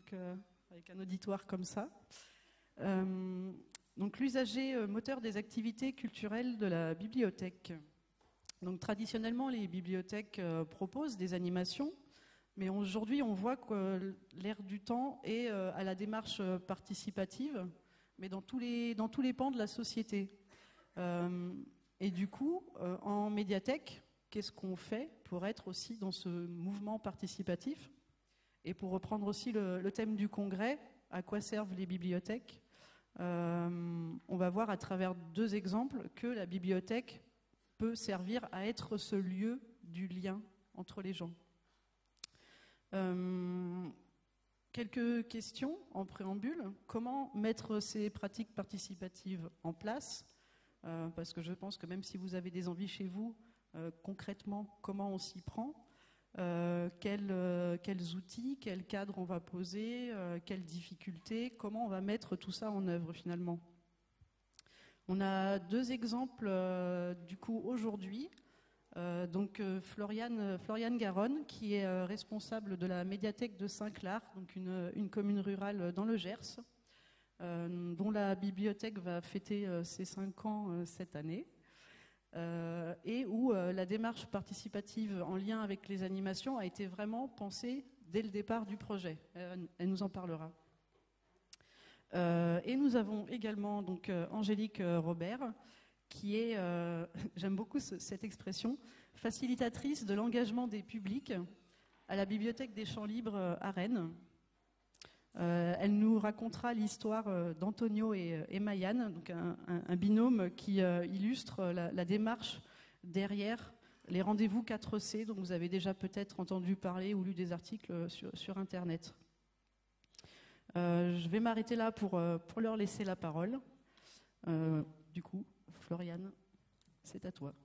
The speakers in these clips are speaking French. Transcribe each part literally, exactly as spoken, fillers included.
avec, euh, avec un auditoire comme ça. Euh, donc l'usager euh, moteur des activités culturelles de la bibliothèque. Donc traditionnellement, les bibliothèques euh, proposent des animations, mais aujourd'hui, on voit que l'ère du temps est euh, à la démarche participative, mais dans tous les, dans tous les pans de la société. Euh, et du coup, euh, en médiathèque, qu'est-ce qu'on fait pour être aussi dans ce mouvement participatif? Et pour reprendre aussi le, le thème du congrès, à quoi servent les bibliothèques? euh, On va voir à travers deux exemples que la bibliothèque peut servir à être ce lieu du lien entre les gens. Euh, quelques questions en préambule. Comment mettre ces pratiques participatives en place? euh, Parce que je pense que même si vous avez des envies chez vous, euh, concrètement, comment on s'y prend? euh, quels, euh, quels outils, quel cadre on va poser, euh, quelles difficultés, comment on va mettre tout ça en œuvre finalement? On a deux exemples euh, du coup aujourd'hui. Euh, donc euh, Floriane, Floriane Garonne, qui est euh, responsable de la médiathèque de Saint-Clar, donc une, une commune rurale dans le Gers, euh, dont la bibliothèque va fêter euh, ses cinq ans euh, cette année, euh, et où euh, la démarche participative en lien avec les animations a été vraiment pensée dès le départ du projet. Elle, elle nous en parlera. Euh, et nous avons également donc euh, Angélique euh, Robert, qui est, euh, j'aime beaucoup ce, cette expression, facilitatrice de l'engagement des publics à la Bibliothèque des Champs Libres euh, à Rennes. Euh, elle nous racontera l'histoire euh, d'Antonio et, et Mayanne, donc un, un, un binôme qui euh, illustre la, la démarche derrière les rendez-vous quatre C, dont vous avez déjà peut-être entendu parler ou lu des articles sur, sur Internet. Euh, je vais m'arrêter là pour, euh, pour leur laisser la parole. Euh, du coup, Floriane, c'est à toi.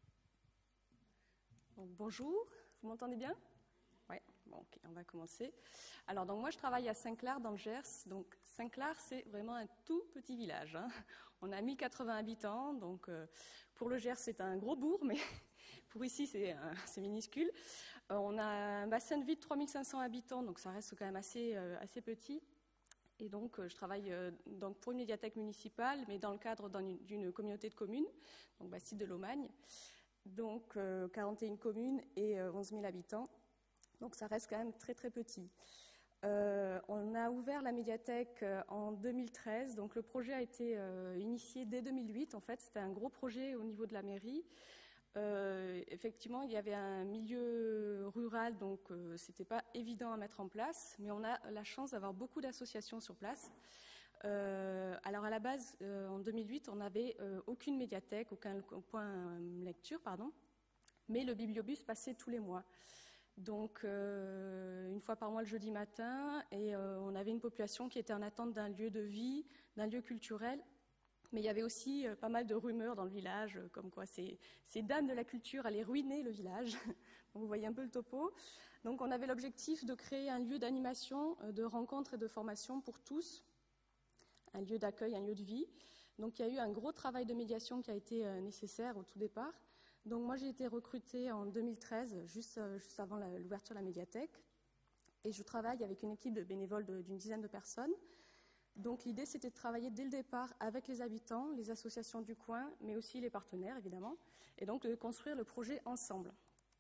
Donc, bonjour, vous m'entendez bien? Oui, bon, ok, on va commencer. Alors, donc, moi, je travaille à Saint-Clar, dans le Gers. Donc, Saint-Clar, c'est vraiment un tout petit village, hein. On a mille quatre-vingts habitants, donc euh, pour le Gers, c'est un gros bourg, mais pour ici, c'est, euh, c'est minuscule. Euh, on a un bassin de vie de trois mille cinq cents habitants, donc ça reste quand même assez, euh, assez petit. Et donc, euh, je travaille euh, donc pour une médiathèque municipale, mais dans le cadre d'une, d'une communauté de communes, donc Bastide de Lomagne. Donc, euh, quarante et une communes et euh, onze mille habitants. Donc, ça reste quand même très, très petit. Euh, on a ouvert la médiathèque euh, en deux mille treize. Donc, le projet a été euh, initié dès deux mille huit. En fait, c'était un gros projet au niveau de la mairie. Euh, effectivement, il y avait un milieu rural, donc euh, c'était pas évident à mettre en place, mais on a la chance d'avoir beaucoup d'associations sur place. Euh, alors à la base, euh, en deux mille huit, on n'avait euh, aucune médiathèque, aucun point lecture, pardon, mais le bibliobus passait tous les mois. Donc euh, une fois par mois le jeudi matin, et euh, on avait une population qui était en attente d'un lieu de vie, d'un lieu culturel. Mais il y avait aussi euh, pas mal de rumeurs dans le village, euh, comme quoi ces, ces dames de la culture allaient ruiner le village. Donc vous voyez un peu le topo. Donc on avait l'objectif de créer un lieu d'animation, euh, de rencontre et de formation pour tous, un lieu d'accueil, un lieu de vie. Donc il y a eu un gros travail de médiation qui a été euh, nécessaire au tout départ. Donc moi j'ai été recrutée en deux mille treize, juste, euh, juste avant la, l'ouverture de la médiathèque. Et je travaille avec une équipe de bénévoles de, d'une dizaine de personnes. Donc l'idée, c'était de travailler dès le départ avec les habitants, les associations du coin, mais aussi les partenaires, évidemment, et donc de construire le projet ensemble.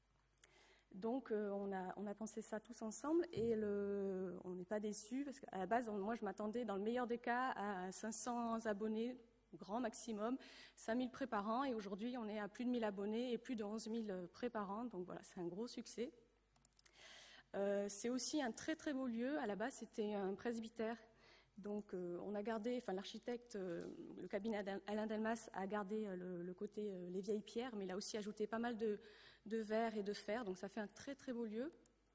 Donc euh, on, a, on a pensé ça tous ensemble, et le, on n'est pas déçus, parce qu'à la base, on, moi, je m'attendais, dans le meilleur des cas, à cinq cents abonnés, grand maximum, cinq mille prêts par an, et aujourd'hui, on est à plus de mille abonnés et plus de onze mille prêts par an, donc voilà, c'est un gros succès. Euh, c'est aussi un très très beau lieu. À la base, c'était un presbytère. Donc, euh, on a gardé, enfin, l'architecte, euh, le cabinet Alain Delmas a gardé euh, le, le côté euh, les vieilles pierres, mais il a aussi ajouté pas mal de, de verre et de fer, donc ça fait un très très beau lieu.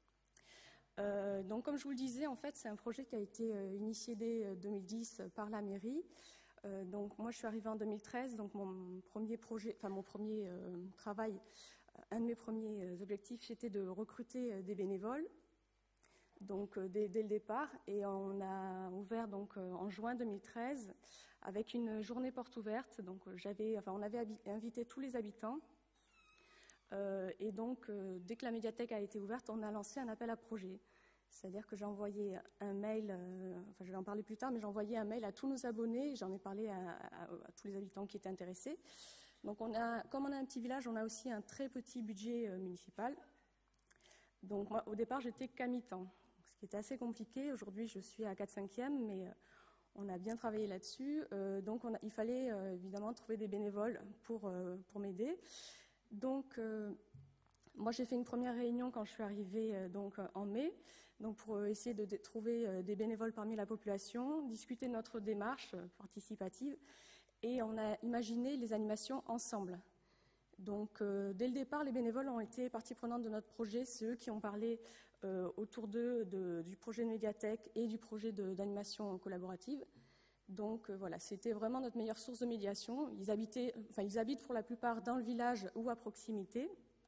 Euh, donc, comme je vous le disais, en fait, c'est un projet qui a été euh, initié dès euh, deux mille dix par la mairie. Euh, donc, moi, je suis arrivée en deux mille treize, donc mon premier projet, enfin mon premier euh, travail, un de mes premiers euh, objectifs, c'était de recruter euh, des bénévoles. Donc euh, dès, dès le départ, et on a ouvert donc euh, en juin deux mille treize avec une journée porte ouverte. Donc euh, j'avais, enfin on avait invité tous les habitants, euh, et donc euh, dès que la médiathèque a été ouverte, on a lancé un appel à projet. C'est-à-dire que j'ai envoyé un mail, euh, enfin je vais en parler plus tard, mais j'ai envoyé un mail à tous nos abonnés, j'en ai parlé à, à, à tous les habitants qui étaient intéressés. Donc on a, comme on a un petit village, on a aussi un très petit budget euh, municipal. Donc moi, au départ, j'étais qu'à mi-temps, ce qui était assez compliqué. Aujourd'hui, je suis à quatre cinquièmes, mais euh, on a bien travaillé là-dessus. Euh, donc on a, il fallait euh, évidemment trouver des bénévoles pour, euh, pour m'aider. Donc euh, moi, j'ai fait une première réunion quand je suis arrivée euh, donc, en mai, donc pour euh, essayer de, de trouver euh, des bénévoles parmi la population, discuter de notre démarche euh, participative, et on a imaginé les animations ensemble. Donc, euh, dès le départ, les bénévoles ont été partie prenante de notre projet. C'est eux qui ont parlé euh, autour d'eux de, du projet de médiathèque et du projet d'animation collaborative. Donc, euh, voilà, c'était vraiment notre meilleure source de médiation. Ils, habitaient, enfin, ils habitent pour la plupart dans le village ou à proximité.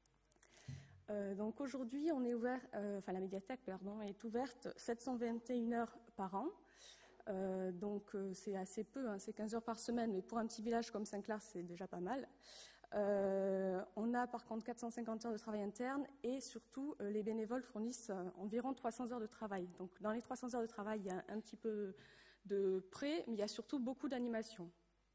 Euh, donc, aujourd'hui, on est ouvert, euh, enfin, la médiathèque, pardon, est ouverte sept cent vingt et une heures par an. Euh, donc, euh, c'est assez peu, hein, c'est quinze heures par semaine, mais pour un petit village comme Saint-Clar, c'est déjà pas mal. Euh, on a par contre quatre cent cinquante heures de travail interne et surtout euh, les bénévoles fournissent euh, environ trois cents heures de travail. Donc dans les trois cents heures de travail, il y a un petit peu de prêt, mais il y a surtout beaucoup d'animation.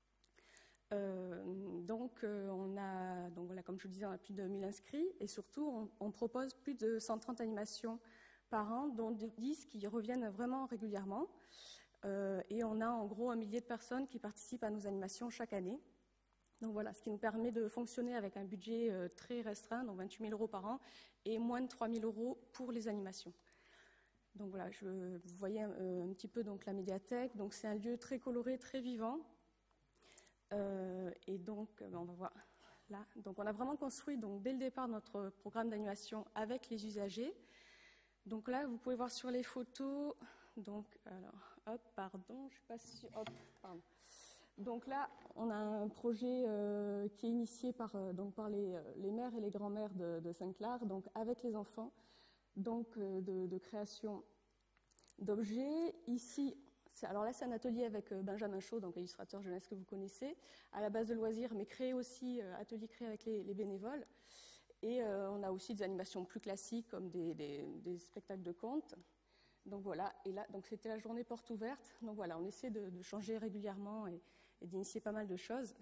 Euh, donc euh, on a, donc voilà, comme je vous disais, on a plus de mille inscrits et surtout on, on propose plus de cent trente animations par an, dont dix qui reviennent vraiment régulièrement. Euh, et on a en gros un millier de personnes qui participent à nos animations chaque année. Donc voilà, ce qui nous permet de fonctionner avec un budget euh, très restreint, donc vingt-huit mille euros par an, et moins de trois mille euros pour les animations. Donc voilà, je, vous voyez un, un petit peu donc, la médiathèque. Donc c'est un lieu très coloré, très vivant. Euh, et donc, ben, on va voir là. Donc on a vraiment construit donc, dès le départ notre programme d'animation avec les usagers. Donc là, vous pouvez voir sur les photos. Donc, alors, hop, pardon, je ne suis pas sûre. Hop, pardon. Donc là, on a un projet euh, qui est initié par, euh, donc par les, les mères et les grands-mères de, de Saint-Clar, donc avec les enfants, donc euh, de, de création d'objets. Ici, alors là, c'est un atelier avec euh, Benjamin Chaud, donc illustrateur jeunesse que vous connaissez, à la base de loisirs, mais créé aussi, euh, atelier créé avec les, les bénévoles. Et euh, on a aussi des animations plus classiques, comme des, des, des spectacles de contes. Donc voilà, et là, donc c'était la journée porte ouverte. Donc voilà, on essaie de, de changer régulièrement et, et d'initier pas mal de choses.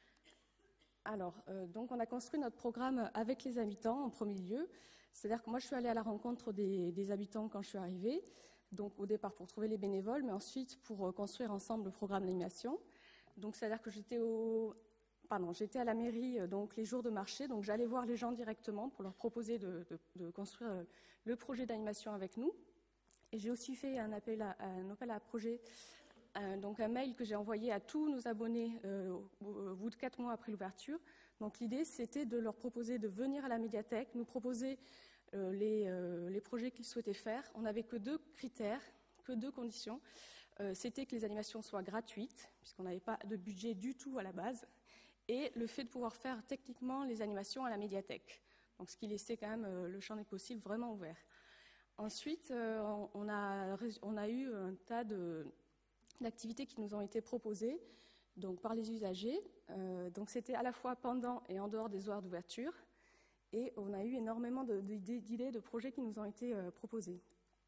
Alors, euh, donc on a construit notre programme avec les habitants en premier lieu. C'est-à-dire que moi, je suis allée à la rencontre des, des habitants quand je suis arrivée. Donc au départ pour trouver les bénévoles, mais ensuite pour construire ensemble le programme d'animation. Donc c'est-à-dire que j'étais au... Pardon, j'étais à la mairie donc les jours de marché, donc j'allais voir les gens directement pour leur proposer de, de, de construire le projet d'animation avec nous. Et j'ai aussi fait un appel à, un appel à projet, un, donc un mail que j'ai envoyé à tous nos abonnés euh, au, au bout de quatre mois après l'ouverture. Donc l'idée, c'était de leur proposer de venir à la médiathèque, nous proposer euh, les, euh, les projets qu'ils souhaitaient faire. On n'avait que deux critères, que deux conditions. Euh, c'était que les animations soient gratuites, puisqu'on n'avait pas de budget du tout à la base, et le fait de pouvoir faire techniquement les animations à la médiathèque. Donc ce qui laissait quand même euh, le champ des possibles vraiment ouvert. Ensuite, euh, on, a, on a eu un tas d'activités qui nous ont été proposées donc, par les usagers. Euh, donc c'était à la fois pendant et en dehors des horaires d'ouverture. Et on a eu énormément d'idées, de projets qui nous ont été euh, proposés.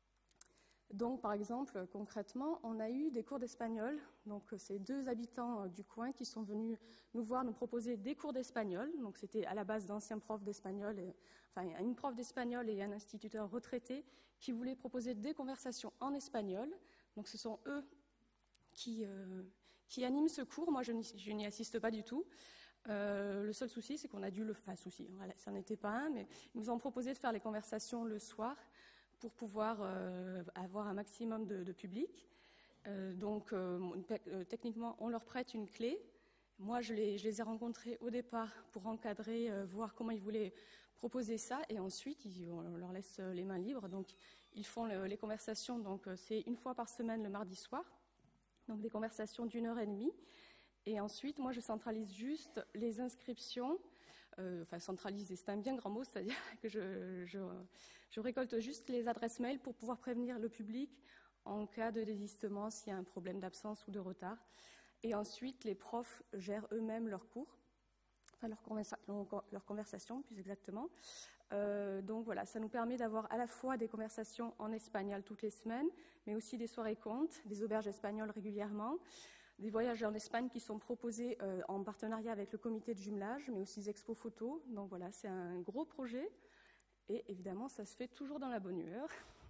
Donc, par exemple, concrètement, on a eu des cours d'espagnol. Donc, c'est deux habitants du coin qui sont venus nous voir, nous proposer des cours d'espagnol. Donc, c'était à la base d'anciens profs d'espagnol, et, enfin, une prof d'espagnol et un instituteur retraité qui voulaient proposer des conversations en espagnol. Donc, ce sont eux qui, euh, qui animent ce cours. Moi, je n'y assiste pas du tout. Euh, le seul souci, c'est qu'on a dû le faire. Enfin, souci, voilà, ça n'était pas un, mais ils nous ont proposé de faire les conversations le soir, pour pouvoir euh, avoir un maximum de, de public. Euh, donc, euh, euh, techniquement, on leur prête une clé. Moi, je les, je les ai rencontrés au départ pour encadrer, euh, voir comment ils voulaient proposer ça. Et ensuite, ils, on leur laisse les mains libres. Donc, ils font le, les conversations. Donc, c'est une fois par semaine, le mardi soir. Donc, des conversations d'une heure et demie. Et ensuite, moi, je centralise juste les inscriptions. Euh, enfin, centraliser, c'est un bien grand mot, c'est-à-dire que je... je Je récolte juste les adresses mail pour pouvoir prévenir le public en cas de désistement, s'il y a un problème d'absence ou de retard. Et ensuite, les profs gèrent eux-mêmes leurs cours, enfin leur, conversa leur conversation plus exactement. Euh, donc voilà, ça nous permet d'avoir à la fois des conversations en espagnol toutes les semaines, mais aussi des soirées contes, des auberges espagnoles régulièrement, des voyages en Espagne qui sont proposés euh, en partenariat avec le comité de jumelage, mais aussi des expos photos. Donc voilà, c'est un gros projet et évidemment, ça se fait toujours dans la bonne humeur.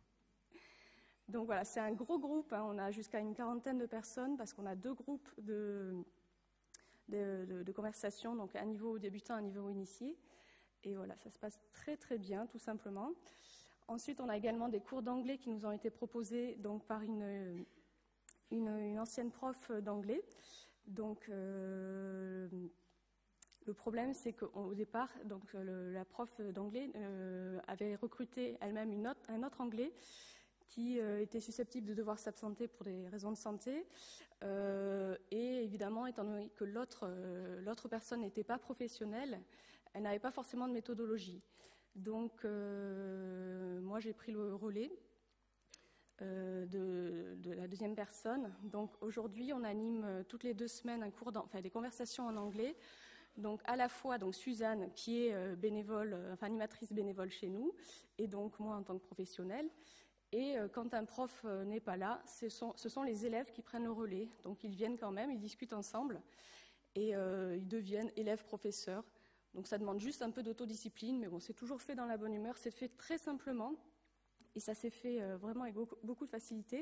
Donc voilà, c'est un gros groupe, hein, on a jusqu'à une quarantaine de personnes parce qu'on a deux groupes de, de, de, de conversation, donc un niveau débutant, un niveau initié. Et voilà, ça se passe très très bien, tout simplement. Ensuite, on a également des cours d'anglais qui nous ont été proposés donc, par une, une, une ancienne prof d'anglais. Donc, euh, le problème, c'est qu'au départ, donc, le, la prof d'anglais euh, avait recruté elle-même une autre, un autre anglais qui euh, était susceptible de devoir s'absenter pour des raisons de santé. Euh, et évidemment, étant donné que l'autre euh, l'autre personne n'était pas professionnelle, elle n'avait pas forcément de méthodologie. Donc, euh, moi, j'ai pris le relais euh, de, de la deuxième personne. Donc, aujourd'hui, on anime euh, toutes les deux semaines un cours, enfin, des conversations en anglais. Donc, à la fois donc, Suzanne, qui est euh, bénévole, euh, enfin, animatrice bénévole chez nous, et donc moi en tant que professionnelle. Et euh, quand un prof euh, n'est pas là, ce sont, ce sont les élèves qui prennent le relais. Donc, ils viennent quand même, ils discutent ensemble, et euh, ils deviennent élèves-professeurs. Donc ça demande juste un peu d'autodiscipline, mais bon, c'est toujours fait dans la bonne humeur, c'est fait très simplement, et ça s'est fait euh, vraiment avec beaucoup, beaucoup de facilité.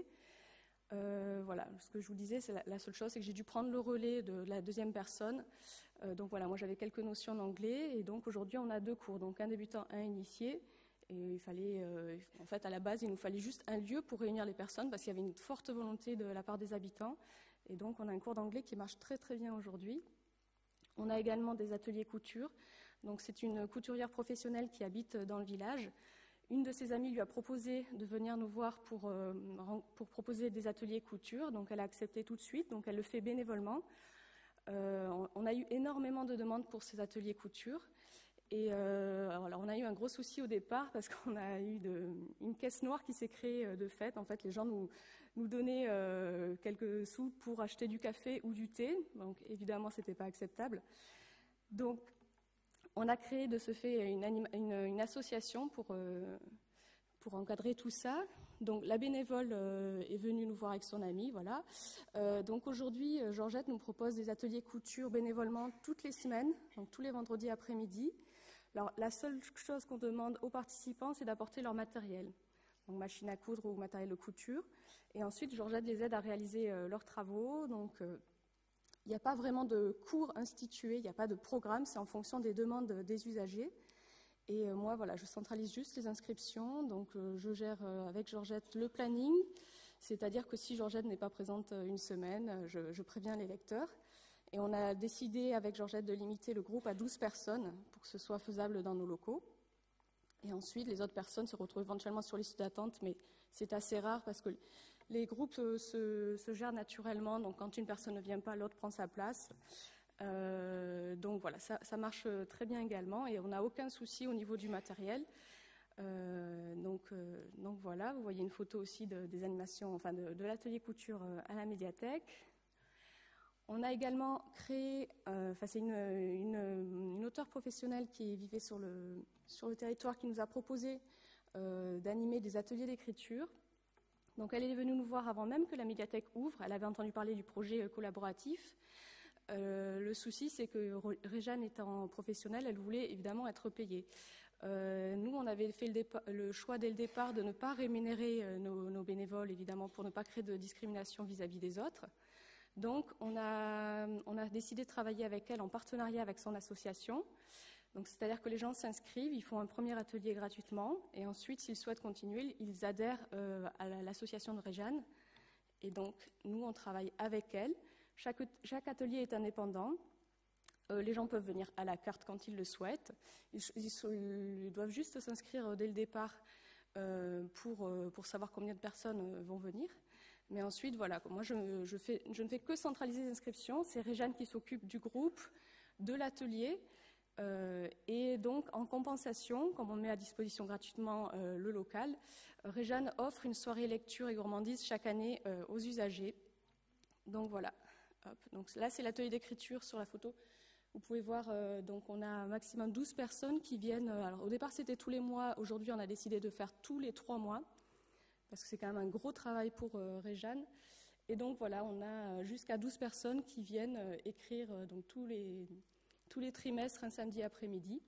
Euh, voilà, ce que je vous disais, c'est la, la seule chose, c'est que j'ai dû prendre le relais de, de la deuxième personne. Euh, donc voilà, moi j'avais quelques notions d'anglais, et donc aujourd'hui on a deux cours, donc un débutant, un initié. Et il fallait, euh, en fait, à la base, il nous fallait juste un lieu pour réunir les personnes, parce qu'il y avait une forte volonté de la part des habitants. Et donc on a un cours d'anglais qui marche très très bien aujourd'hui. On a également des ateliers couture. Donc, c'est une couturière professionnelle qui habite dans le village. Une de ses amies lui a proposé de venir nous voir pour, euh, pour proposer des ateliers couture. Donc, elle a accepté tout de suite. Donc, elle le fait bénévolement. Euh, on a eu énormément de demandes pour ces ateliers couture. Et euh, alors, on a eu un gros souci au départ parce qu'on a eu de, une caisse noire qui s'est créée de fait. En fait, les gens nous... nous donner euh, quelques sous pour acheter du café ou du thé. Donc, évidemment, ce n'était pas acceptable. Donc, on a créé de ce fait une, anima- une, une association pour, euh, pour encadrer tout ça. Donc, la bénévole euh, est venue nous voir avec son amie, voilà. Euh, donc, aujourd'hui, Georgette nous propose des ateliers couture bénévolement toutes les semaines, donc tous les vendredis après-midi. Alors, la seule chose qu'on demande aux participants, c'est d'apporter leur matériel. Donc, machine à coudre ou matériel de couture. Et ensuite, Georgette les aide à réaliser euh, leurs travaux. Donc, il euh, n'y a pas vraiment de cours institués, il n'y a pas de programme, c'est en fonction des demandes des usagers. Et euh, moi, voilà, je centralise juste les inscriptions. Donc, euh, je gère euh, avec Georgette le planning. C'est-à-dire que si Georgette n'est pas présente une semaine, je, je préviens les lecteurs. Et on a décidé avec Georgette de limiter le groupe à douze personnes pour que ce soit faisable dans nos locaux. Et ensuite, les autres personnes se retrouvent éventuellement sur liste d'attente, mais c'est assez rare parce que les groupes se, se gèrent naturellement. Donc, quand une personne ne vient pas, l'autre prend sa place. Euh, donc, voilà, ça, ça marche très bien également et on n'a aucun souci au niveau du matériel. Euh, donc, euh, donc, voilà, vous voyez une photo aussi de, des animations, enfin de, de l'atelier couture à la médiathèque. On a également créé, euh, enfin c'est une, une, une auteure professionnelle qui vivait sur le, sur le territoire qui nous a proposé euh, d'animer des ateliers d'écriture. Donc elle est venue nous voir avant même que la médiathèque ouvre. Elle avait entendu parler du projet collaboratif. Euh, le souci, c'est que Réjeanne étant professionnelle, elle voulait évidemment être payée. Euh, nous, on avait fait le, dépa- le choix dès le départ de ne pas rémunérer euh, nos, nos bénévoles, évidemment, pour ne pas créer de discrimination vis-à-vis des autres. Donc, on a, on a décidé de travailler avec elle en partenariat avec son association. Donc, c'est-à-dire que les gens s'inscrivent, ils font un premier atelier gratuitement, et ensuite, s'ils souhaitent continuer, ils adhèrent euh, à l'association de Réjeanne. Et donc, nous, on travaille avec elle. Chaque, chaque atelier est indépendant. Euh, les gens peuvent venir à la carte quand ils le souhaitent. Ils, ils, ils doivent juste s'inscrire dès le départ euh, pour, euh, pour savoir combien de personnes vont venir. Mais ensuite, voilà, moi, je, je, fais, je ne fais que centraliser les inscriptions. C'est Réjeanne qui s'occupe du groupe, de l'atelier. Euh, et donc, en compensation, comme on met à disposition gratuitement euh, le local, euh, Réjeanne offre une soirée lecture et gourmandise chaque année euh, aux usagers. Donc, voilà. Hop. Donc, là, c'est l'atelier d'écriture sur la photo. Vous pouvez voir, euh, donc on a un maximum douze personnes qui viennent. Euh, alors au départ c'était tous les mois, aujourd'hui on a décidé de faire tous les trois mois, parce que c'est quand même un gros travail pour euh, Réjeanne. Et donc voilà, on a jusqu'à douze personnes qui viennent euh, écrire euh, donc, tous, les, tous les trimestres un samedi après-midi.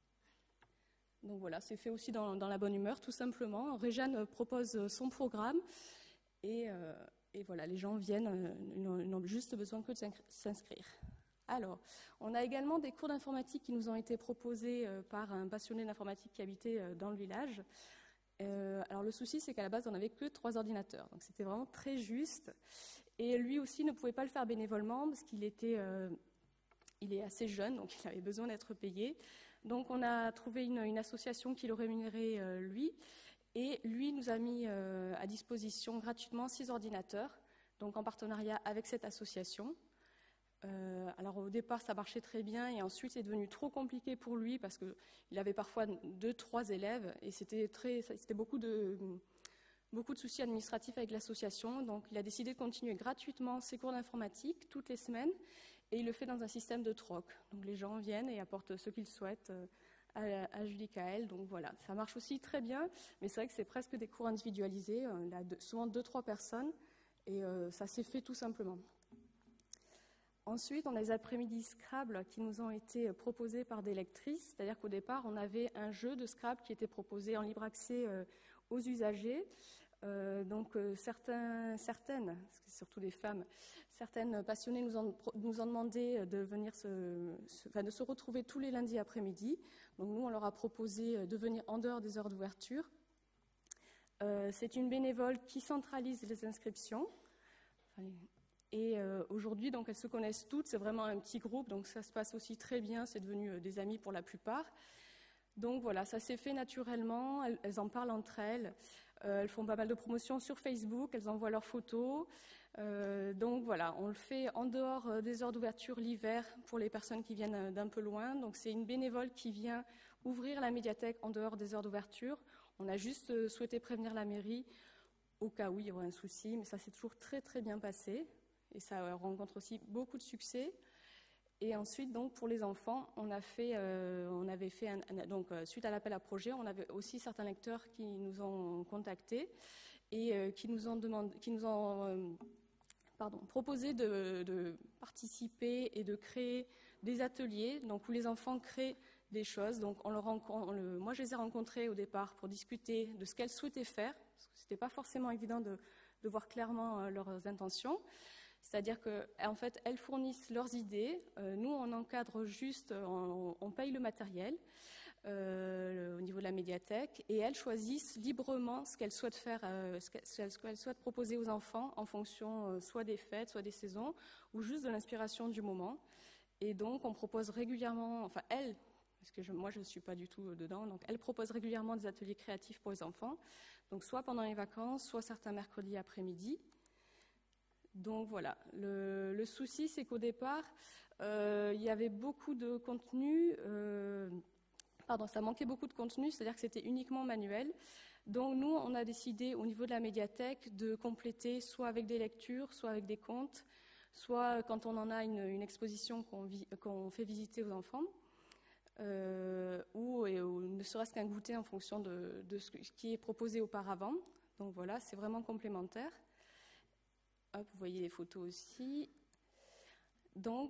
Donc voilà, c'est fait aussi dans, dans la bonne humeur, tout simplement. Réjeanne propose son programme et, euh, et voilà, les gens viennent, euh, ils n'ont juste besoin que de s'inscrire. Alors, on a également des cours d'informatique qui nous ont été proposés euh, par un passionné d'informatique qui habitait euh, dans le village. Euh, alors le souci, c'est qu'à la base, on n'avait que trois ordinateurs, donc c'était vraiment très juste. Et lui aussi ne pouvait pas le faire bénévolement parce qu'il était, euh, il est assez jeune, donc il avait besoin d'être payé. Donc on a trouvé une, une association qui le rémunérait euh, lui, et lui nous a mis euh, à disposition gratuitement six ordinateurs, donc en partenariat avec cette association. Euh, alors au départ ça marchait très bien et ensuite c'est devenu trop compliqué pour lui parce qu'il avait parfois deux, trois élèves et c'était très, c'était beaucoup de, beaucoup de soucis administratifs avec l'association. Donc il a décidé de continuer gratuitement ses cours d'informatique toutes les semaines et il le fait dans un système de troc. Donc les gens viennent et apportent ce qu'ils souhaitent à, à Julie Kael. Donc voilà, ça marche aussi très bien, mais c'est vrai que c'est presque des cours individualisés. Il a souvent deux, trois personnes et euh, ça s'est fait tout simplement. Ensuite, on a les après-midi Scrabble qui nous ont été proposés par des lectrices, c'est-à-dire qu'au départ, on avait un jeu de Scrabble qui était proposé en libre accès euh, aux usagers. Euh, donc euh, certains, certaines, parce que c'est surtout des femmes, certaines passionnées nous ont, nous ont demandé de venir se, se, enfin, de se retrouver tous les lundis après-midi. Donc nous, on leur a proposé de venir en dehors des heures d'ouverture. Euh, c'est une bénévole qui centralise les inscriptions. Enfin, Et euh, aujourd'hui, donc, elles se connaissent toutes, c'est vraiment un petit groupe, donc ça se passe aussi très bien, c'est devenu euh, des amis pour la plupart. Donc voilà, ça s'est fait naturellement, elles, elles en parlent entre elles, euh, elles font pas mal de promotions sur Facebook, elles envoient leurs photos. Euh, donc voilà, on le fait en dehors des heures d'ouverture l'hiver pour les personnes qui viennent d'un peu loin. Donc c'est une bénévole qui vient ouvrir la médiathèque en dehors des heures d'ouverture. On a juste souhaité prévenir la mairie au cas où il y aurait un souci, mais ça s'est toujours très très bien passé. Et ça rencontre aussi beaucoup de succès. Et ensuite, donc, pour les enfants, on, a fait, euh, on avait fait, un, un, donc, euh, suite à l'appel à projet, on avait aussi certains lecteurs qui nous ont contactés et euh, qui nous ont, demandé, qui nous ont euh, pardon, proposé de, de participer et de créer des ateliers, donc, où les enfants créent des choses. Donc, on le rencontre, on le, moi, je les ai rencontrés au départ pour discuter de ce qu'elles souhaitaient faire, parce que ce n'était pas forcément évident de, de voir clairement euh, leurs intentions. C'est-à-dire qu'en fait, elles fournissent leurs idées. Euh, nous, on encadre juste, on, on paye le matériel euh, au niveau de la médiathèque et elles choisissent librement ce qu'elles souhaitent faire, euh, ce qu'elles souhaitent proposer aux enfants en fonction euh, soit des fêtes, soit des saisons ou juste de l'inspiration du moment. Et donc, on propose régulièrement, enfin, elles, parce que je, moi, je ne suis pas du tout dedans, donc elles proposent régulièrement des ateliers créatifs pour les enfants, donc soit pendant les vacances, soit certains mercredis après-midi. Donc voilà, le, le souci c'est qu'au départ, euh, il y avait beaucoup de contenu, euh, pardon, ça manquait beaucoup de contenu, c'est-à-dire que c'était uniquement manuel. Donc nous, on a décidé au niveau de la médiathèque de compléter soit avec des lectures, soit avec des contes, soit quand on en a une, une exposition qu'on, vi, qu'on fait visiter aux enfants, euh, ou, et, ou ne serait-ce qu'un goûter en fonction de, de ce qui est proposé auparavant. Donc voilà, c'est vraiment complémentaire. Hop, vous voyez les photos aussi. Donc,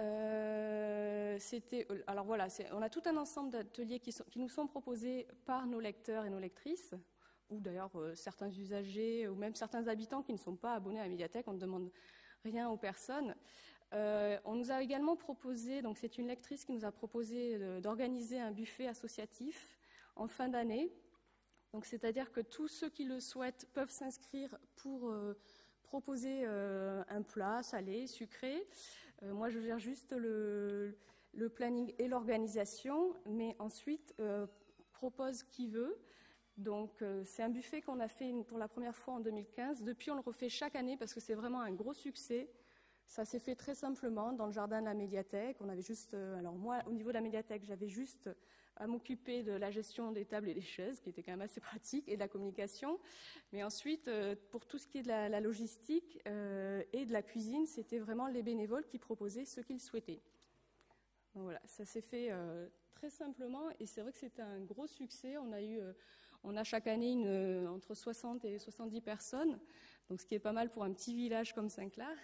euh, c'était. Alors voilà, c'est, on a tout un ensemble d'ateliers qui, sont, qui nous sont proposés par nos lecteurs et nos lectrices, ou d'ailleurs euh, certains usagers, ou même certains habitants qui ne sont pas abonnés à la médiathèque. On ne demande rien aux personnes. Euh, on nous a également proposé, donc c'est une lectrice qui nous a proposé de, d'organiser un buffet associatif en fin d'année. Donc, c'est-à-dire que tous ceux qui le souhaitent peuvent s'inscrire pour euh, proposer euh, un plat salé, sucré. Euh, moi, je gère juste le, le planning et l'organisation, mais ensuite, euh, propose qui veut. Donc, euh, c'est un buffet qu'on a fait pour la première fois en deux mille quinze. Depuis, on le refait chaque année parce que c'est vraiment un gros succès. Ça s'est fait très simplement dans le jardin de la médiathèque. On avait juste, euh, alors moi, au niveau de la médiathèque, j'avais juste à m'occuper de la gestion des tables et des chaises, qui était quand même assez pratique, et de la communication. Mais ensuite, euh, pour tout ce qui est de la, la logistique euh, et de la cuisine, c'était vraiment les bénévoles qui proposaient ce qu'ils souhaitaient. Donc voilà, ça s'est fait euh, très simplement et c'est vrai que c'était un gros succès. On a eu, euh, on a chaque année une, euh, entre soixante et soixante-dix personnes, donc ce qui est pas mal pour un petit village comme Saint-Clair.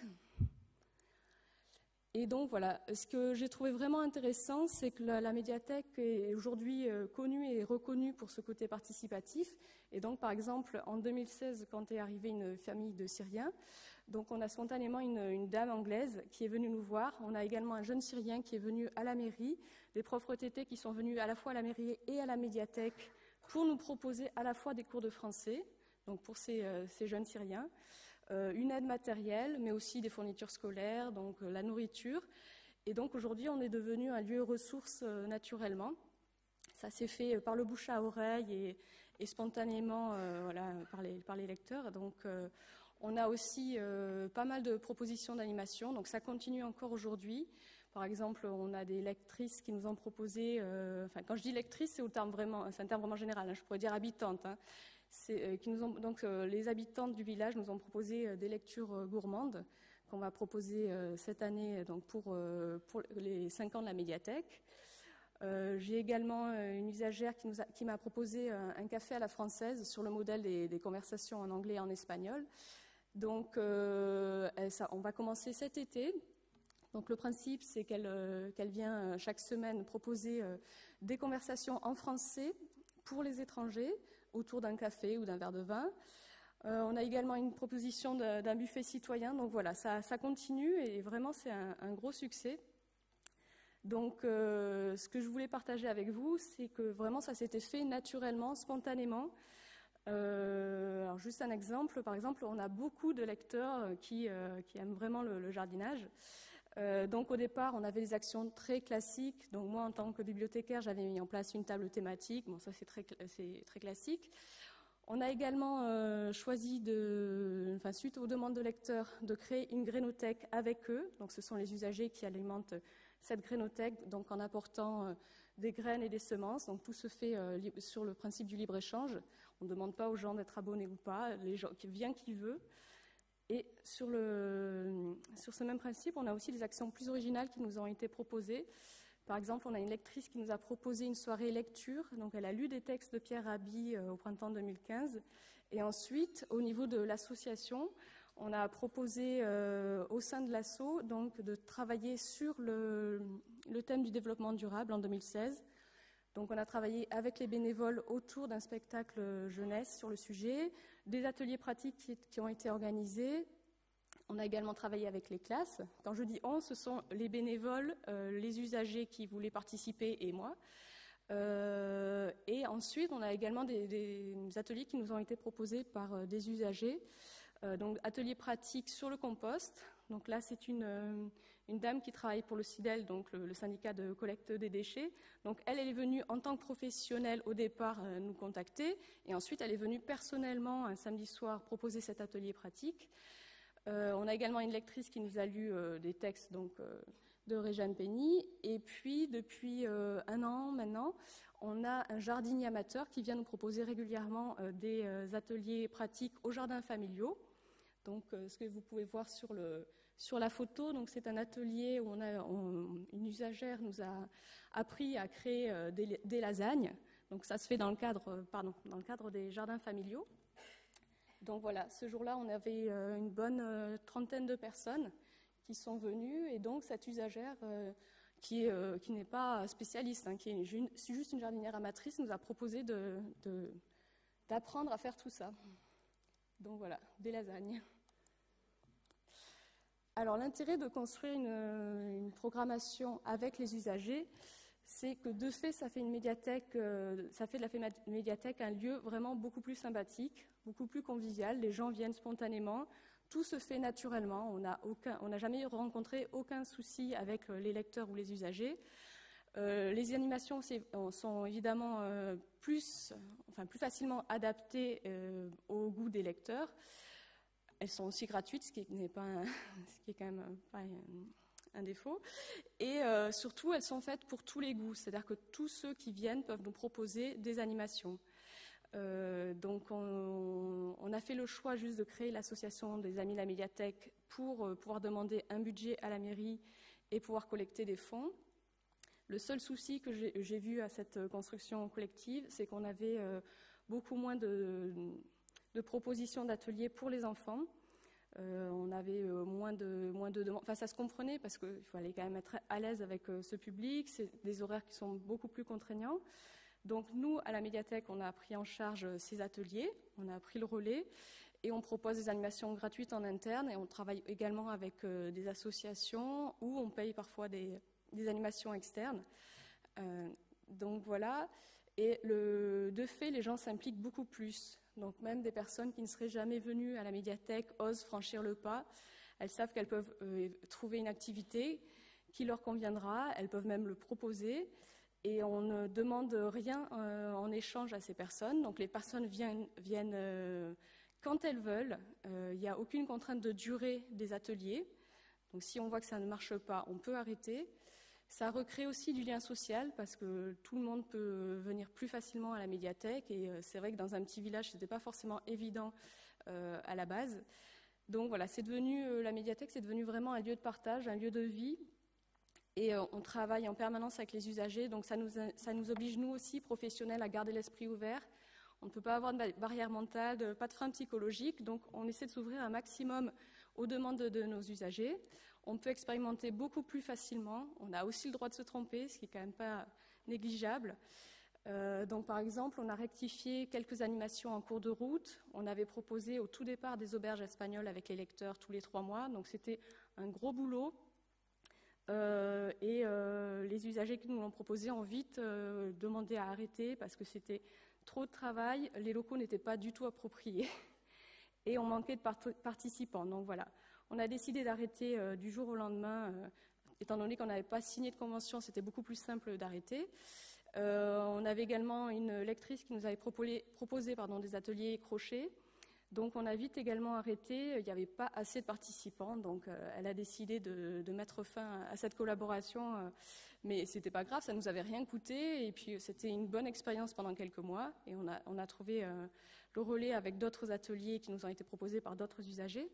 Et donc voilà, ce que j'ai trouvé vraiment intéressant, c'est que la, la médiathèque est aujourd'hui euh, connue et reconnue pour ce côté participatif. Et donc par exemple, en deux mille seize, quand est arrivée une famille de Syriens, donc on a spontanément une, une dame anglaise qui est venue nous voir. On a également un jeune Syrien qui est venu à la mairie, des profs retraités qui sont venus à la fois à la mairie et à la médiathèque pour nous proposer à la fois des cours de français, donc pour ces, euh, ces jeunes Syriens, euh, une aide matérielle, mais aussi des fournitures scolaires, donc euh, la nourriture. Et donc aujourd'hui, on est devenu un lieu ressource euh, naturellement. Ça s'est fait par le bouche à oreille et, et spontanément euh, voilà, par, les, par les lecteurs. Donc euh, on a aussi euh, pas mal de propositions d'animation, donc ça continue encore aujourd'hui. Par exemple, on a des lectrices qui nous ont proposé, euh, enfin quand je dis lectrice, c'est, au terme vraiment, c'est un terme vraiment général, hein, je pourrais dire habitante. Hein, c'est, euh, qui nous ont, donc euh, les habitantes du village nous ont proposé euh, des lectures euh, gourmandes qu'on va proposer euh, cette année donc pour, euh, pour les cinq ans de la médiathèque. Euh, j'ai également euh, une usagère qui, nous a, qui m'a proposé euh, un café à la française sur le modèle des, des conversations en anglais et en espagnol. Donc, euh, ça, on va commencer cet été. Donc, le principe, c'est qu'elle euh, qu'elle vient chaque semaine proposer euh, des conversations en français pour les étrangers autour d'un café ou d'un verre de vin. Euh, on a également une proposition de, d'un buffet citoyen. Donc, voilà, ça, ça continue et vraiment, c'est un, un gros succès. Donc, euh, ce que je voulais partager avec vous, c'est que vraiment, ça s'était fait naturellement, spontanément. Euh, alors juste un exemple, par exemple, on a beaucoup de lecteurs qui, euh, qui aiment vraiment le, le jardinage. Euh, donc au départ, on avait des actions très classiques. Donc moi, en tant que bibliothécaire, j'avais mis en place une table thématique. Bon, ça c'est très, c'est très classique. On a également euh, choisi, de, enfin, suite aux demandes de lecteurs, de créer une grénothèque avec eux. Donc ce sont les usagers qui alimentent cette grénothèque, donc en apportant euh, des graines et des semences. Donc tout se fait euh, sur le principe du libre-échange. On ne demande pas aux gens d'être abonnés ou pas, les gens, vient qui veut. Et sur, le, sur ce même principe, on a aussi des actions plus originales qui nous ont été proposées. Par exemple, on a une lectrice qui nous a proposé une soirée lecture. Donc elle a lu des textes de Pierre Rabhi euh, au printemps deux mille quinze. Et ensuite, au niveau de l'association, on a proposé euh, au sein de l'asso donc de travailler sur le, le thème du développement durable en deux mille seize. Donc on a travaillé avec les bénévoles autour d'un spectacle jeunesse sur le sujet, des ateliers pratiques qui, qui ont été organisés. On a également travaillé avec les classes. Quand je dis on, ce sont les bénévoles, euh, les usagers qui voulaient participer et moi. Euh, et ensuite, on a également des, des ateliers qui nous ont été proposés par euh, des usagers. Euh, donc atelier pratique sur le compost. Donc là, c'est une, euh, une dame qui travaille pour le C I D E L, donc le, le syndicat de collecte des déchets. Donc elle, elle est venue en tant que professionnelle au départ euh, nous contacter, et ensuite elle est venue personnellement un samedi soir proposer cet atelier pratique. Euh, on a également une lectrice qui nous a lu euh, des textes donc euh, de Réjeanne Penny, et puis depuis euh, un an maintenant, on a un jardinier amateur qui vient nous proposer régulièrement euh, des euh, ateliers pratiques aux jardins familiaux. Donc, euh, ce que vous pouvez voir sur, le, sur la photo, donc c'est un atelier où on a, on, une usagère nous a appris à créer euh, des, des lasagnes. Donc, ça se fait dans le cadre, pardon, dans le cadre des jardins familiaux. Donc voilà, ce jour-là, on avait euh, une bonne euh, trentaine de personnes qui sont venues, et donc cette usagère euh, qui, est, euh, qui n'est pas spécialiste, hein, qui est une, juste une jardinière amatrice, nous a proposé de, de, d'apprendre à faire tout ça. Donc voilà, des lasagnes. Alors l'intérêt de construire une, une programmation avec les usagers, c'est que de fait, ça fait une médiathèque, euh, ça fait de la médiathèque un lieu vraiment beaucoup plus sympathique, beaucoup plus convivial. Les gens viennent spontanément, tout se fait naturellement. On n'a aucun, on n'a jamais rencontré aucun souci avec les lecteurs ou les usagers. Euh, les animations sont évidemment euh, plus, enfin, plus facilement adaptées euh, au goût des lecteurs. Elles sont aussi gratuites, ce qui n'est pas, un, ce qui est quand même pas un, un défaut. Et euh, surtout, elles sont faites pour tous les goûts, c'est-à-dire que tous ceux qui viennent peuvent nous proposer des animations. Euh, donc, on, on a fait le choix juste de créer l'association des Amis de la Médiathèque pour euh, pouvoir demander un budget à la mairie et pouvoir collecter des fonds. Le seul souci que j'ai, j'ai vu à cette construction collective, c'est qu'on avait euh, beaucoup moins de, de propositions d'ateliers pour les enfants. Euh, on avait euh, moins de moins de demandes. Enfin, ça se comprenait parce qu'il fallait quand même être à l'aise avec euh, ce public. C'est des horaires qui sont beaucoup plus contraignants. Donc nous, à la médiathèque, on a pris en charge ces ateliers, on a pris le relais et on propose des animations gratuites en interne et on travaille également avec euh, des associations où on paye parfois des, des animations externes. Euh, donc voilà. Et le, de fait, les gens s'impliquent beaucoup plus. Donc même des personnes qui ne seraient jamais venues à la médiathèque osent franchir le pas. Elles savent qu'elles peuvent euh, trouver une activité qui leur conviendra. Elles peuvent même le proposer. Et on ne demande rien euh, en échange à ces personnes. Donc les personnes viennent, viennent euh, quand elles veulent. Euh, il n'y a aucune contrainte de durée des ateliers. Donc si on voit que ça ne marche pas, on peut arrêter. Ça recrée aussi du lien social parce que tout le monde peut venir plus facilement à la médiathèque. Et euh, c'est vrai que dans un petit village, ce n'était pas forcément évident euh, à la base. Donc voilà, c'est devenu, euh, la médiathèque, c'est devenu vraiment un lieu de partage, un lieu de vie. Et euh, on travaille en permanence avec les usagers, donc ça nous, ça nous oblige, nous aussi, professionnels, à garder l'esprit ouvert. On ne peut pas avoir de barrière mentale, de, pas de frein psychologique, donc on essaie de s'ouvrir un maximum aux demandes de, de nos usagers. On peut expérimenter beaucoup plus facilement. On a aussi le droit de se tromper, ce qui n'est quand même pas négligeable. Euh, donc par exemple, on a rectifié quelques animations en cours de route. On avait proposé au tout départ des auberges espagnoles avec les lecteurs tous les trois mois, donc c'était un gros boulot. Euh, et euh, les usagers qui nous l'ont proposé ont vite euh, demandé à arrêter parce que c'était trop de travail, les locaux n'étaient pas du tout appropriés et on manquait de part- participants. Donc voilà, on a décidé d'arrêter euh, du jour au lendemain, euh, étant donné qu'on n'avait pas signé de convention, c'était beaucoup plus simple d'arrêter. Euh, on avait également une lectrice qui nous avait proposé, proposé pardon, des ateliers crochets. Donc on a vite également arrêté, il n'y avait pas assez de participants, donc euh, elle a décidé de, de mettre fin à cette collaboration, euh, mais ce n'était pas grave, ça ne nous avait rien coûté, et puis c'était une bonne expérience pendant quelques mois, et on a, on a trouvé euh, le relais avec d'autres ateliers qui nous ont été proposés par d'autres usagers.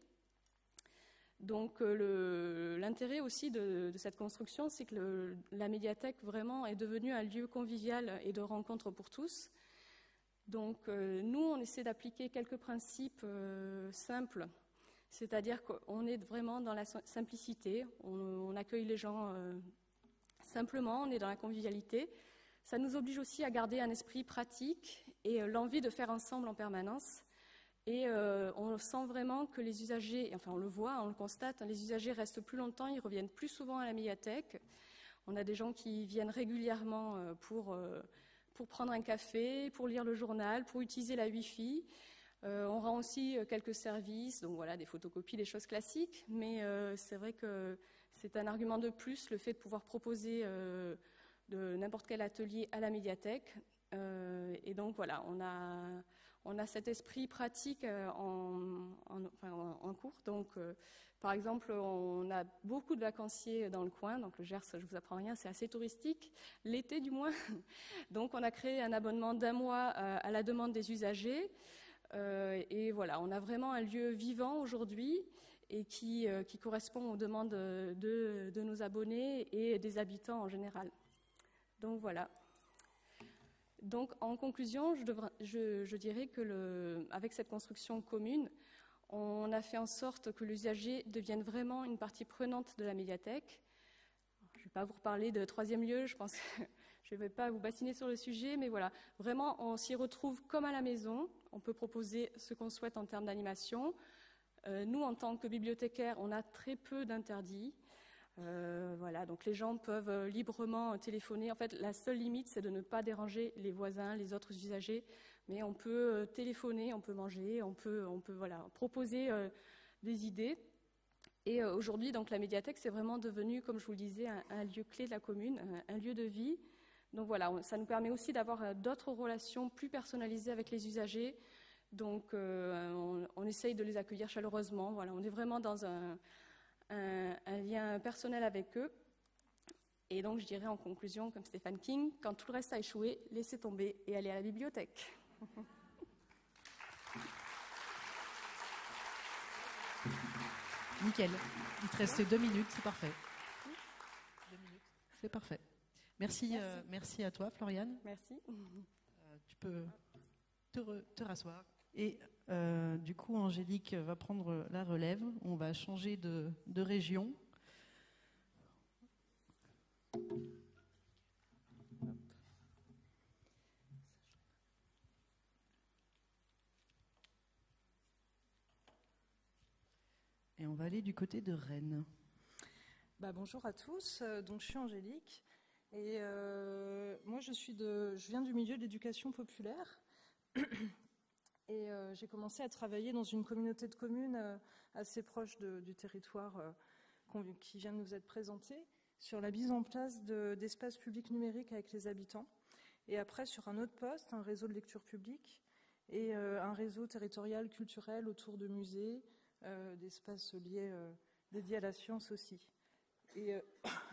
Donc euh, le, l'intérêt aussi de, de cette construction, c'est que le, la médiathèque vraiment est devenue un lieu convivial et de rencontre pour tous. Donc euh, nous, on essaie d'appliquer quelques principes euh, simples, c'est-à-dire qu'on est vraiment dans la simplicité, on, on accueille les gens euh, simplement, on est dans la convivialité. Ça nous oblige aussi à garder un esprit pratique et euh, l'envie de faire ensemble en permanence. Et euh, on sent vraiment que les usagers, enfin on le voit, on le constate, les usagers restent plus longtemps, ils reviennent plus souvent à la médiathèque. On a des gens qui viennent régulièrement euh, pour... Euh, pour prendre un café, pour lire le journal, pour utiliser la Wi-Fi. Euh, on rend aussi quelques services, donc voilà, des photocopies, des choses classiques, mais euh, c'est vrai que c'est un argument de plus, le fait de pouvoir proposer euh, de n'importe quel atelier à la médiathèque. Euh, et donc voilà, on a, on a cet esprit pratique en, en, enfin, en, en cours. Donc, euh, par exemple, on a beaucoup de vacanciers dans le coin, donc le Gers, je ne vous apprends rien, c'est assez touristique, l'été du moins. Donc on a créé un abonnement d'un mois euh, à la demande des usagers. Euh, et voilà, on a vraiment un lieu vivant aujourd'hui et qui, euh, qui correspond aux demandes de, de nos abonnés et des habitants en général. Donc voilà. Donc en conclusion, je, devrais, je, je dirais que le, avec cette construction commune, on a fait en sorte que l'usager devienne vraiment une partie prenante de la médiathèque. Je ne vais pas vous reparler de troisième lieu, je pense que je ne vais pas vous bassiner sur le sujet, mais voilà, vraiment on s'y retrouve comme à la maison. On peut proposer ce qu'on souhaite en termes d'animation. Euh, nous, en tant que bibliothécaires, on a très peu d'interdits. Euh, voilà, donc les gens peuvent euh, librement téléphoner. En fait, la seule limite, c'est de ne pas déranger les voisins, les autres usagers. Mais on peut euh, téléphoner, on peut manger, on peut, on peut voilà, proposer euh, des idées. Et euh, aujourd'hui, donc la médiathèque, c'est vraiment devenu, comme je vous le disais, un, un lieu clé de la commune, un, un lieu de vie. Donc voilà, on, ça nous permet aussi d'avoir euh, d'autres relations plus personnalisées avec les usagers. Donc euh, on, on essaye de les accueillir chaleureusement. Voilà, on est vraiment dans un Un, un lien personnel avec eux. Et donc, je dirais en conclusion, comme Stephen King, quand tout le reste a échoué, laissez tomber et allez à la bibliothèque. Nickel. Il te reste deux minutes, c'est parfait. Deux minutes, c'est parfait. Merci, Merci. euh, merci à toi, Floriane. Merci. Euh, tu peux te, re- te rasseoir. Et euh, du coup, Angélique va prendre la relève. On va changer de, de région. Et on va aller du côté de Rennes. Bah, bonjour à tous, Euh, donc je suis Angélique et euh, moi je, suis de, je viens du milieu de l'éducation populaire et euh, j'ai commencé à travailler dans une communauté de communes euh, assez proche de- du territoire euh, qu'on- qui vient de nous être présenté sur la mise en place de- d'espaces publics numériques avec les habitants et après sur un autre poste, un réseau de lecture publique et euh, un réseau territorial culturel autour de musées, euh, d'espaces liés, euh, dédiés à la science aussi. Et euh,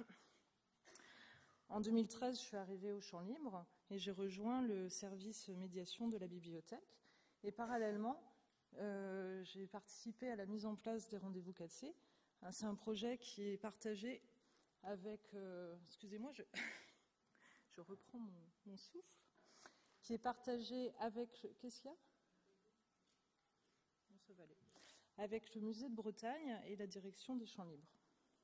en deux mille treize, je suis arrivée au Champ Libre et j'ai rejoint le service médiation de la bibliothèque. Et parallèlement, euh, j'ai participé à la mise en place des rendez-vous quatre C. Hein, c'est un projet qui est partagé avec... euh, excusez-moi, je, je reprends mon, mon souffle. Qui est partagé avec... Qu'est-ce qu'il y a? Non, ça va aller. Avec le musée de Bretagne et la direction des Champs Libres.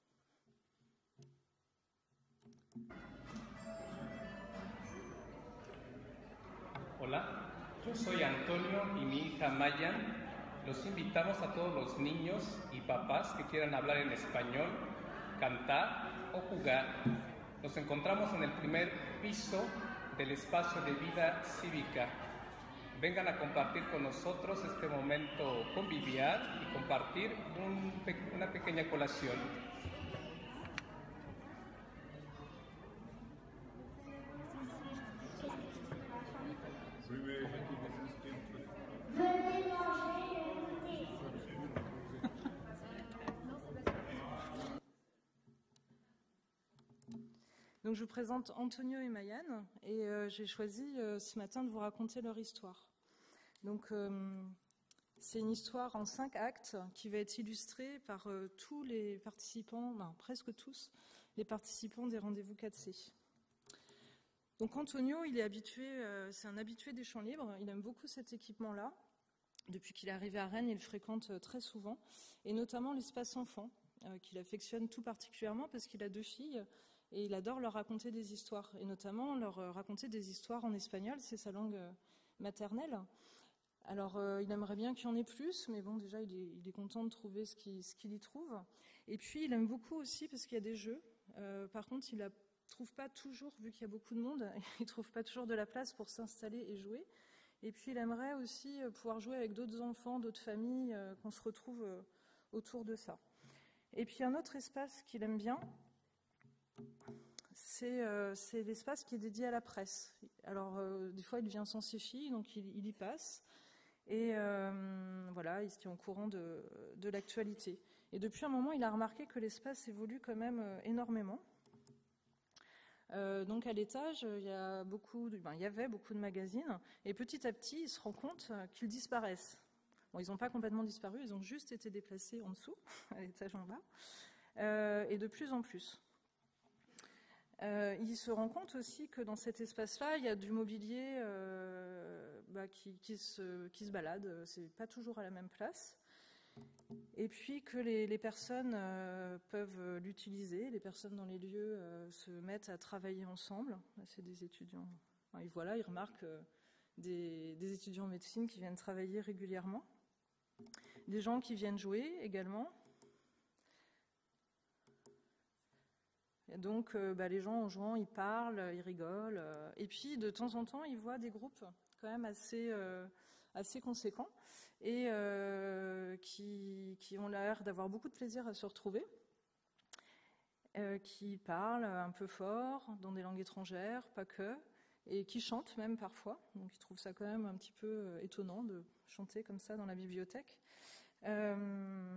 Hola, yo soy Antonio y mi hija Mayan. Los invitamos a todos los niños y papás que quieran hablar en español, cantar o jugar. Nos encontramos en el primer piso del espacio de vida cívica. Vengan a compartir con nosotros este momento convivial y compartir un pe- una pequeña colación. Donc je vous présente Antonio et Mayan et euh, j'ai choisi euh, ce matin de vous raconter leur histoire. Donc euh, c'est une histoire en cinq actes qui va être illustrée par euh, tous les participants, non, presque tous les participants des rendez-vous quatre C. Donc Antonio, il est habitué, euh, c'est un habitué des Champs Libres, il aime beaucoup cet équipement-là. Depuis qu'il est arrivé à Rennes, il le fréquente euh, très souvent, et notamment l'espace enfant, euh, qu'il affectionne tout particulièrement parce qu'il a deux filles. Et il adore leur raconter des histoires, et notamment leur raconter des histoires en espagnol, c'est sa langue maternelle. Alors, euh, il aimerait bien qu'il y en ait plus, mais bon, déjà, il est, il est content de trouver ce qu'il, ce qu'il y trouve. Et puis, il aime beaucoup aussi parce qu'il y a des jeux. Euh, par contre, il ne trouve pas toujours, vu qu'il y a beaucoup de monde, il ne trouve pas toujours de la place pour s'installer et jouer. Et puis, il aimerait aussi pouvoir jouer avec d'autres enfants, d'autres familles, euh, qu'on se retrouve euh, autour de ça. Et puis, un autre espace qu'il aime bien, C'est, euh, c'est l'espace qui est dédié à la presse. Alors, euh, des fois, il vient sans ses filles, donc il, il y passe. Et euh, voilà, il se tient au courant de, de l'actualité. Et depuis un moment, il a remarqué que l'espace évolue quand même euh, énormément. Euh, donc, à l'étage, il y, a beaucoup de, ben, il y avait beaucoup de magazines. Et petit à petit, il se rend compte qu'ils disparaissent. Bon, ils n'ont pas complètement disparu, ils ont juste été déplacés en dessous, à l'étage en bas. Euh, et de plus en plus. Euh, il se rend compte aussi que dans cet espace-là, il y a du mobilier euh, bah, qui, qui, se, qui se balade, c'est pas toujours à la même place. Et puis que les, les personnes euh, peuvent l'utiliser, les personnes dans les lieux euh, se mettent à travailler ensemble. Là, c'est des étudiants. Enfin, et voilà, ils remarquent euh, des, des étudiants en médecine qui viennent travailler régulièrement. Des gens qui viennent jouer également. Et donc, euh, bah, les gens en jouant, ils parlent, ils rigolent. Euh, et puis, de temps en temps, ils voient des groupes quand même assez, euh, assez conséquents et euh, qui, qui ont l'air d'avoir beaucoup de plaisir à se retrouver, euh, qui parlent un peu fort, dans des langues étrangères, pas que, et qui chantent même parfois. Donc, ils trouvent ça quand même un petit peu étonnant de chanter comme ça dans la bibliothèque. Euh,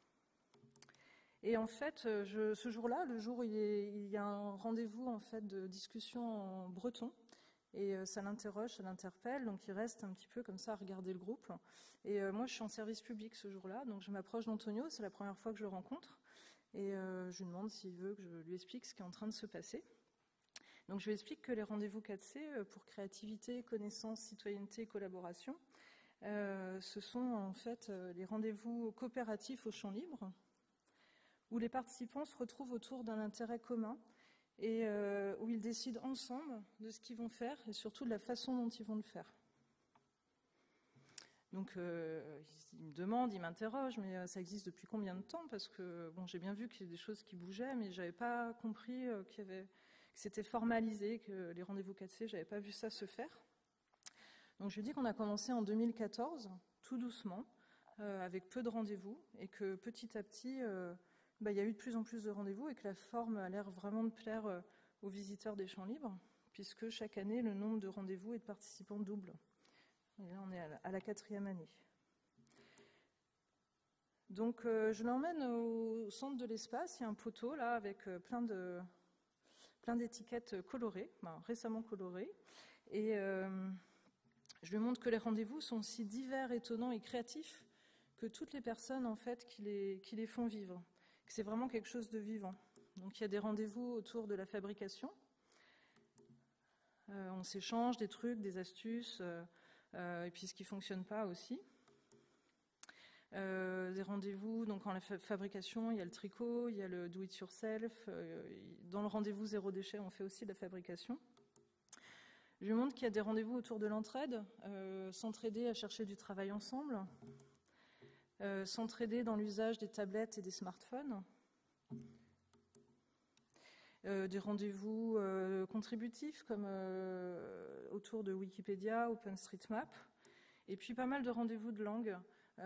Et en fait, je, ce jour-là, le jour où il, est, il y a un rendez-vous en fait de discussion en breton, et ça l'interroge, ça l'interpelle, donc il reste un petit peu comme ça à regarder le groupe. Et euh, moi, je suis en service public ce jour-là, donc je m'approche d'Antonio, c'est la première fois que je le rencontre, et euh, je lui demande s'il veut que je lui explique ce qui est en train de se passer. Donc je lui explique que les rendez-vous quatre C, pour créativité, connaissance, citoyenneté, collaboration, euh, ce sont en fait les rendez-vous coopératifs au champ libre, où les participants se retrouvent autour d'un intérêt commun et euh, où ils décident ensemble de ce qu'ils vont faire et surtout de la façon dont ils vont le faire. Donc euh, ils me demandent, ils m'interrogent, mais ça existe depuis combien de temps? Parce que bon, j'ai bien vu qu'il y a des choses qui bougeaient, mais je n'avais pas compris euh, qu'il y avait, que c'était formalisé, que les rendez-vous quatre C, je n'avais pas vu ça se faire. Donc je lui dis qu'on a commencé en deux mille quatorze, tout doucement, euh, avec peu de rendez-vous, et que petit à petit, euh, bah, il y a eu de plus en plus de rendez-vous, et que la forme a l'air vraiment de plaire euh, aux visiteurs des champs libres, puisque chaque année, le nombre de rendez-vous et de participants double. Et là, on est à la quatrième année. Donc, euh, je l'emmène au centre de l'espace. Il y a un poteau, là, avec euh, plein de, plein d'étiquettes colorées, ben, récemment colorées. Et euh, je lui montre que les rendez-vous sont si divers, étonnants et créatifs que toutes les personnes, en fait, qui les, qui les font vivre. Que c'est vraiment quelque chose de vivant. Donc, il y a des rendez-vous autour de la fabrication. Euh, on s'échange des trucs, des astuces... Euh, Euh, et puis ce qui ne fonctionne pas aussi. Euh, des rendez-vous, donc en la fa- fabrication, il y a le tricot, il y a le do-it-yourself. Euh, dans le rendez-vous zéro déchet, on fait aussi de la fabrication. Je lui montre qu'il y a des rendez-vous autour de l'entraide, euh, s'entraider à chercher du travail ensemble, euh, s'entraider dans l'usage des tablettes et des smartphones. Euh, des rendez-vous euh, contributifs comme euh, autour de Wikipédia, OpenStreetMap, et puis pas mal de rendez-vous de langue,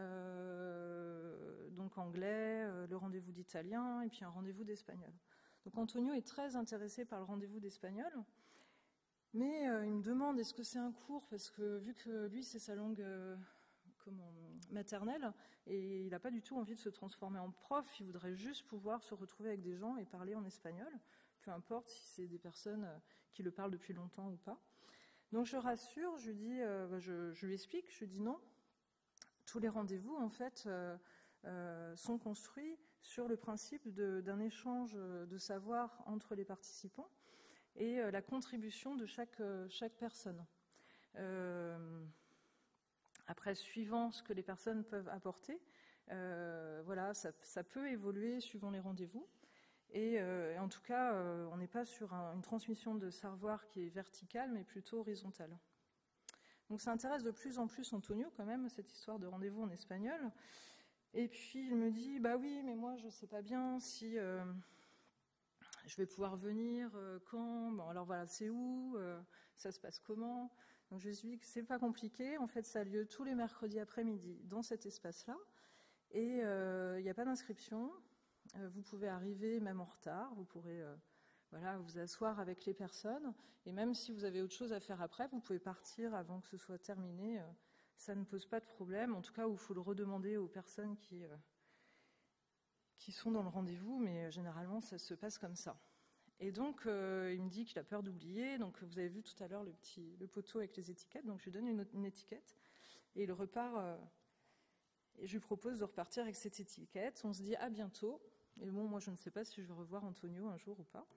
euh, donc anglais, euh, le rendez-vous d'italien, et puis un rendez-vous d'espagnol. Donc Antonio est très intéressé par le rendez-vous d'espagnol, mais euh, il me demande est-ce que c'est un cours, parce que vu que lui c'est sa langue euh, comment, maternelle, et il n'a pas du tout envie de se transformer en prof, il voudrait juste pouvoir se retrouver avec des gens et parler en espagnol. Peu importe si c'est des personnes qui le parlent depuis longtemps ou pas. Donc je rassure, je lui dis, euh, je, je lui explique, je lui dis non. Tous les rendez-vous, en fait, euh, euh, sont construits sur le principe de, d'un échange de savoir entre les participants et euh, la contribution de chaque, euh, chaque personne. Euh, après, suivant ce que les personnes peuvent apporter, euh, voilà, ça, ça peut évoluer suivant les rendez-vous. Et euh, en tout cas, euh, on n'est pas sur un, une transmission de savoir qui est verticale, mais plutôt horizontale. Donc ça intéresse de plus en plus Antonio, quand même, cette histoire de rendez-vous en espagnol. Et puis il me dit, bah oui, mais moi je ne sais pas bien si euh, je vais pouvoir venir, euh, quand, bon alors voilà, c'est où, euh, ça se passe comment. Donc je lui dis que c'est pas compliqué, en fait ça a lieu tous les mercredis après-midi dans cet espace-là. Et il euh, n'y a pas d'inscription. Vous pouvez arriver même en retard, vous pourrez euh, voilà, vous asseoir avec les personnes, et même si vous avez autre chose à faire après, vous pouvez partir avant que ce soit terminé. Ça ne pose pas de problème, en tout cas, il faut le redemander aux personnes qui, euh, qui sont dans le rendez-vous, mais généralement, ça se passe comme ça. Et donc, euh, il me dit qu'il a peur d'oublier, donc vous avez vu tout à l'heure le, petit, le poteau avec les étiquettes, donc je lui donne une, une étiquette, et il repart, euh, et je lui propose de repartir avec cette étiquette. On se dit à bientôt. Et bon, moi, je ne sais pas si je vais revoir Antonio un jour ou pas.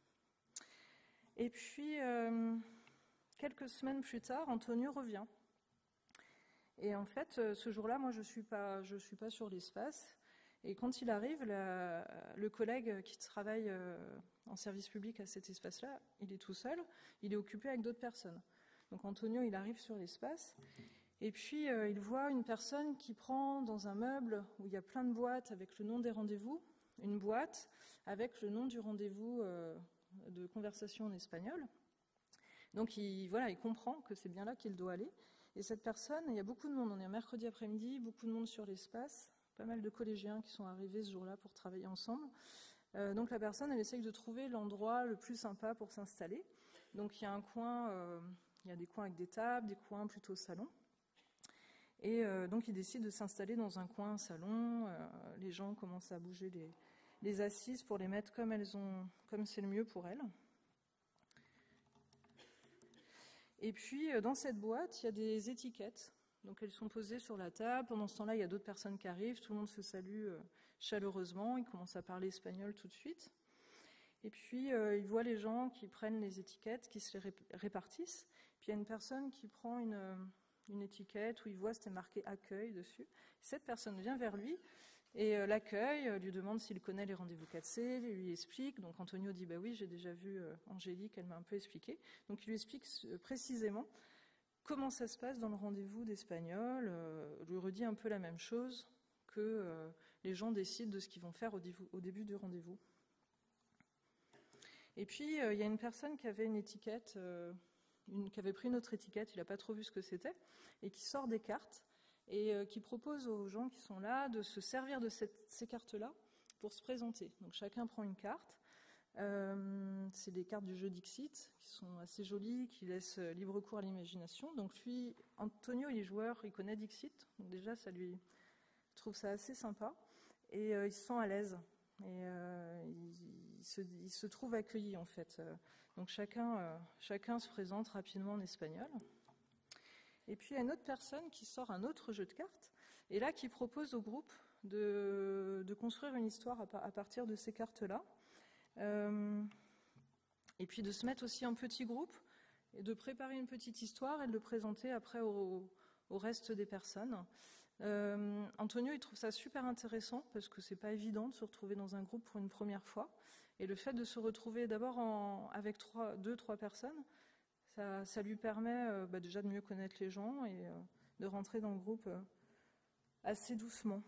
Et puis, euh, quelques semaines plus tard, Antonio revient. Et en fait, ce jour-là, moi, je ne suis pas, je suis pas sur l'espace. Et quand il arrive, la, le collègue qui travaille euh, en service public à cet espace-là, il est tout seul. Il est occupé avec d'autres personnes. Donc, Antonio, il arrive sur l'espace. Et puis, euh, il voit une personne qui prend dans un meuble où il y a plein de boîtes avec le nom des rendez-vous, une boîte avec le nom du rendez-vous euh, de conversation en espagnol. Donc, il, voilà, il comprend que c'est bien là qu'il doit aller. Et cette personne, il y a beaucoup de monde. On est un mercredi après-midi, beaucoup de monde sur l'espace, pas mal de collégiens qui sont arrivés ce jour-là pour travailler ensemble. Euh, donc, la personne, elle essaye de trouver l'endroit le plus sympa pour s'installer. Donc, il y a un coin, euh, il y a des coins avec des tables, des coins plutôt salon. Et euh, donc, il décide de s'installer dans un coin salon. Euh, les gens commencent à bouger les, les assises pour les mettre comme elles ont, comme c'est le mieux pour elles. Et puis, euh, dans cette boîte, il y a des étiquettes. Donc, elles sont posées sur la table. Pendant ce temps-là, il y a d'autres personnes qui arrivent. Tout le monde se salue euh, chaleureusement. Ils commencent à parler espagnol tout de suite. Et puis, euh, il voit les gens qui prennent les étiquettes, qui se les répartissent. Puis, il y a une personne qui prend une, une étiquette où il voit, c'était marqué « accueil » dessus. Cette personne vient vers lui et euh, l'accueil, euh, lui demande s'il connaît les rendez-vous quatre C, lui explique. Donc, Antonio dit « bah oui, j'ai déjà vu euh, Angélique, elle m'a un peu expliqué ». Donc, il lui explique euh, précisément comment ça se passe dans le rendez-vous d'espagnol, euh, lui redit un peu la même chose que euh, les gens décident de ce qu'ils vont faire au, au début du rendez-vous. Et puis, euh, il y a une personne qui avait une étiquette, euh, une, qui avait pris une autre étiquette, il n'a pas trop vu ce que c'était, et qui sort des cartes, et euh, qui propose aux gens qui sont là de se servir de cette, ces cartes-là pour se présenter. Donc, chacun prend une carte. Euh, c'est des cartes du jeu Dixit qui sont assez jolies, qui laissent libre cours à l'imagination. Donc lui, Antonio, il est joueur, il connaît Dixit, donc déjà ça lui trouve ça assez sympa et euh, il se sent à l'aise et euh, il, il, se, il se trouve accueilli en fait. Donc chacun, euh, chacun se présente rapidement en espagnol. Et puis il y a une autre personne qui sort un autre jeu de cartes et là qui propose au groupe de, de construire une histoire à, à partir de ces cartes-là. Euh, et puis de se mettre aussi en petit groupe et de préparer une petite histoire et de le présenter après au, au reste des personnes. Euh, Antonio, il trouve ça super intéressant parce que c'est pas évident de se retrouver dans un groupe pour une première fois. Et le fait de se retrouver d'abord en, avec trois, deux, trois personnes, ça, ça lui permet euh, bah déjà de mieux connaître les gens et euh, de rentrer dans le groupe euh, assez doucement.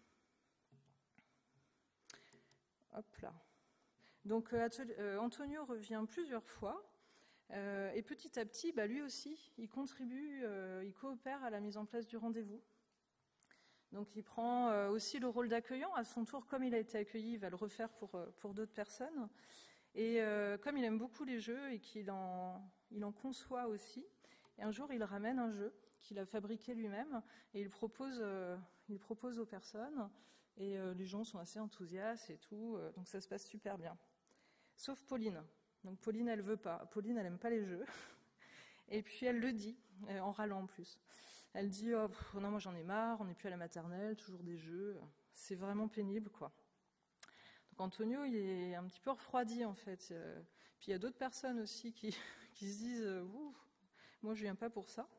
Hop là. Donc euh, Antonio revient plusieurs fois euh, et petit à petit, bah, lui aussi, il contribue, euh, il coopère à la mise en place du rendez-vous. Donc il prend euh, aussi le rôle d'accueillant. À son tour, comme il a été accueilli, il va le refaire pour, pour d'autres personnes. Et euh, comme il aime beaucoup les jeux et qu'il en, il en conçoit aussi, et un jour il ramène un jeu qu'il a fabriqué lui-même et il propose, euh, il propose aux personnes. Et euh, les gens sont assez enthousiastes et tout, euh, donc ça se passe super bien. Sauf Pauline. Donc Pauline, elle veut pas. Pauline, elle aime pas les jeux. Et puis elle le dit, euh, en râlant en plus. Elle dit oh, pff, non, moi j'en ai marre, on n'est plus à la maternelle, toujours des jeux. C'est vraiment pénible, quoi. Donc Antonio, il est un petit peu refroidi en fait. Euh, puis il y a d'autres personnes aussi qui, qui se disent ouh, moi je viens pas pour ça.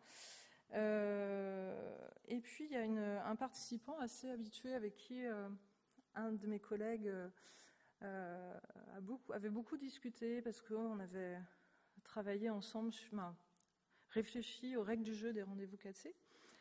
Euh, et puis il y a une, un participant assez habitué avec qui euh, un de mes collègues euh, euh, a beaucoup, avait beaucoup discuté parce qu'on avait travaillé ensemble, ben, réfléchi aux règles du jeu des rendez-vous quatre C,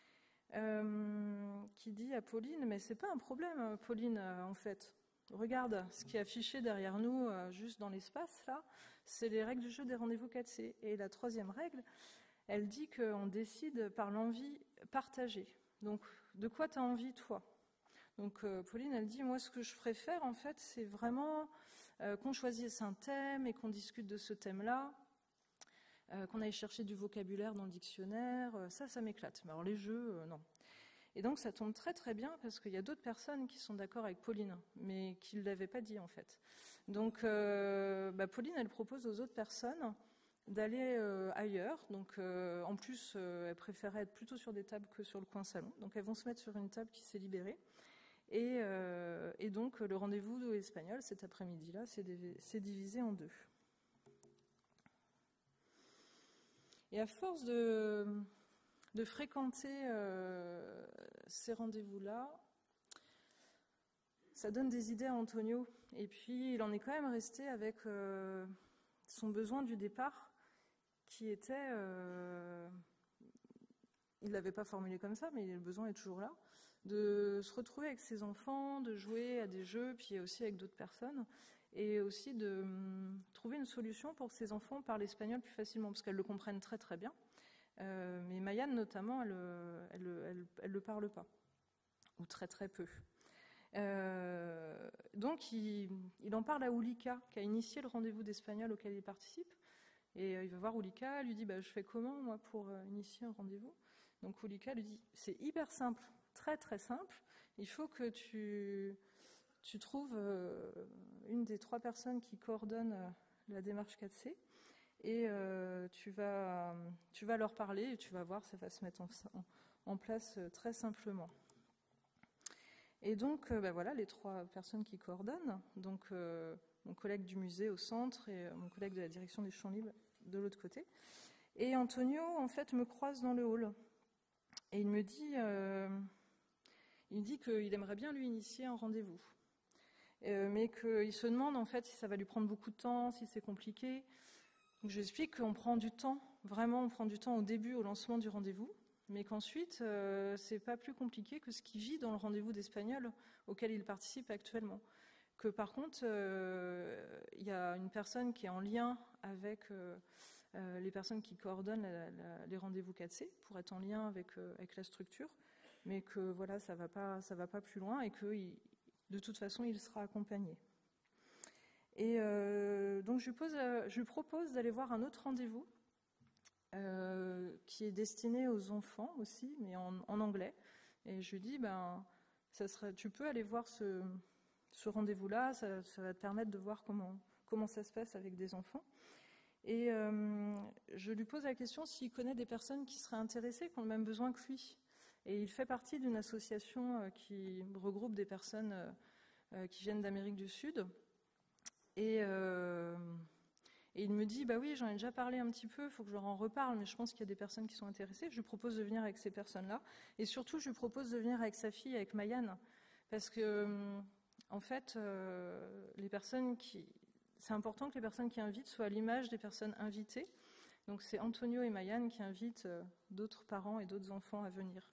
euh, qui dit à Pauline mais c'est pas un problème Pauline euh, en fait. Regarde ce qui est affiché derrière nous, euh, juste dans l'espace là, c'est les règles du jeu des rendez-vous quatre C. Et la troisième règle, elle dit qu'on décide par l'envie partagée. Donc, de quoi tu as envie, toi ? Donc, euh, Pauline, elle dit, moi, ce que je préfère, en fait, c'est vraiment euh, qu'on choisisse un thème et qu'on discute de ce thème-là, euh, qu'on aille chercher du vocabulaire dans le dictionnaire. Euh, ça, ça m'éclate. Mais alors, les jeux, euh, non. Et donc, ça tombe très, très bien parce qu'il y a d'autres personnes qui sont d'accord avec Pauline, mais qui ne l'avaient pas dit, en fait. Donc, euh, bah, Pauline, elle propose aux autres personnes d'aller euh, ailleurs. Donc, euh, en plus, euh, elles préféraient être plutôt sur des tables que sur le coin salon. Donc, elles vont se mettre sur une table qui s'est libérée. Et, euh, et donc, le rendez-vous espagnol, cet après-midi-là, c'est, dév- c'est divisé en deux. Et à force de, de fréquenter euh, ces rendez-vous-là, ça donne des idées à Antonio. Et puis, il en est quand même resté avec euh, son besoin du départ, qui était, euh, il ne l'avait pas formulé comme ça, mais le besoin est toujours là, de se retrouver avec ses enfants, de jouer à des jeux, puis aussi avec d'autres personnes, et aussi de hum, trouver une solution pour que ses enfants parlent espagnol plus facilement, parce qu'elles le comprennent très très bien. Euh, mais Mayan notamment, elle ne elle, elle, elle le parle pas, ou très très peu. Euh, donc il, il en parle à Ulika, qui a initié le rendez-vous d'espagnol auquel il participe. Et euh, il va voir Ulika, elle lui dit bah, « je fais comment moi pour euh, initier un rendez-vous ?» Donc Ulika lui dit « c'est hyper simple, très très simple, il faut que tu, tu trouves euh, une des trois personnes qui coordonnent euh, la démarche quatre C et euh, tu, vas, tu vas leur parler et tu vas voir, ça va se mettre en, en, en place euh, très simplement. » Et donc, euh, ben voilà, les trois personnes qui coordonnent, donc euh, mon collègue du musée au centre et euh, mon collègue de la direction des champs libres de l'autre côté. Et Antonio, en fait, me croise dans le hall. Et il me dit, euh, il me dit qu'il aimerait bien lui initier un rendez-vous. Euh, mais qu'il se demande, en fait, si ça va lui prendre beaucoup de temps, si c'est compliqué. Donc, je lui explique qu'on prend du temps, vraiment, on prend du temps au début, au lancement du rendez-vous, mais qu'ensuite, euh, c'est pas plus compliqué que ce qu'il vit dans le rendez-vous d'espagnol auquel il participe actuellement. Que par contre, euh, il y a une personne qui est en lien avec euh, euh, les personnes qui coordonnent la, la, les rendez-vous quatre C pour être en lien avec, euh, avec la structure, mais que voilà, ça va pas, ça va pas plus loin et que il, de toute façon, il sera accompagné. Et euh, donc, je lui, pose, je lui propose d'aller voir un autre rendez-vous euh, qui est destiné aux enfants aussi, mais en, en anglais. Et je lui dis, ben, ça serait, tu peux aller voir ce, ce rendez-vous-là, ça, ça va te permettre de voir comment, comment ça se passe avec des enfants. Et euh, je lui pose la question s'il connaît des personnes qui seraient intéressées, qui ont le même besoin que lui. Et il fait partie d'une association qui regroupe des personnes qui viennent d'Amérique du Sud. Et, euh, et il me dit, bah oui, j'en ai déjà parlé un petit peu, il faut que je leur en reparle, mais je pense qu'il y a des personnes qui sont intéressées. Je lui propose de venir avec ces personnes-là. Et surtout, je lui propose de venir avec sa fille, avec Mayan. Parce que, en fait, euh, les personnes qui... c'est important que les personnes qui invitent soient à l'image des personnes invitées. Donc c'est Antonio et Mayan qui invitent d'autres parents et d'autres enfants à venir.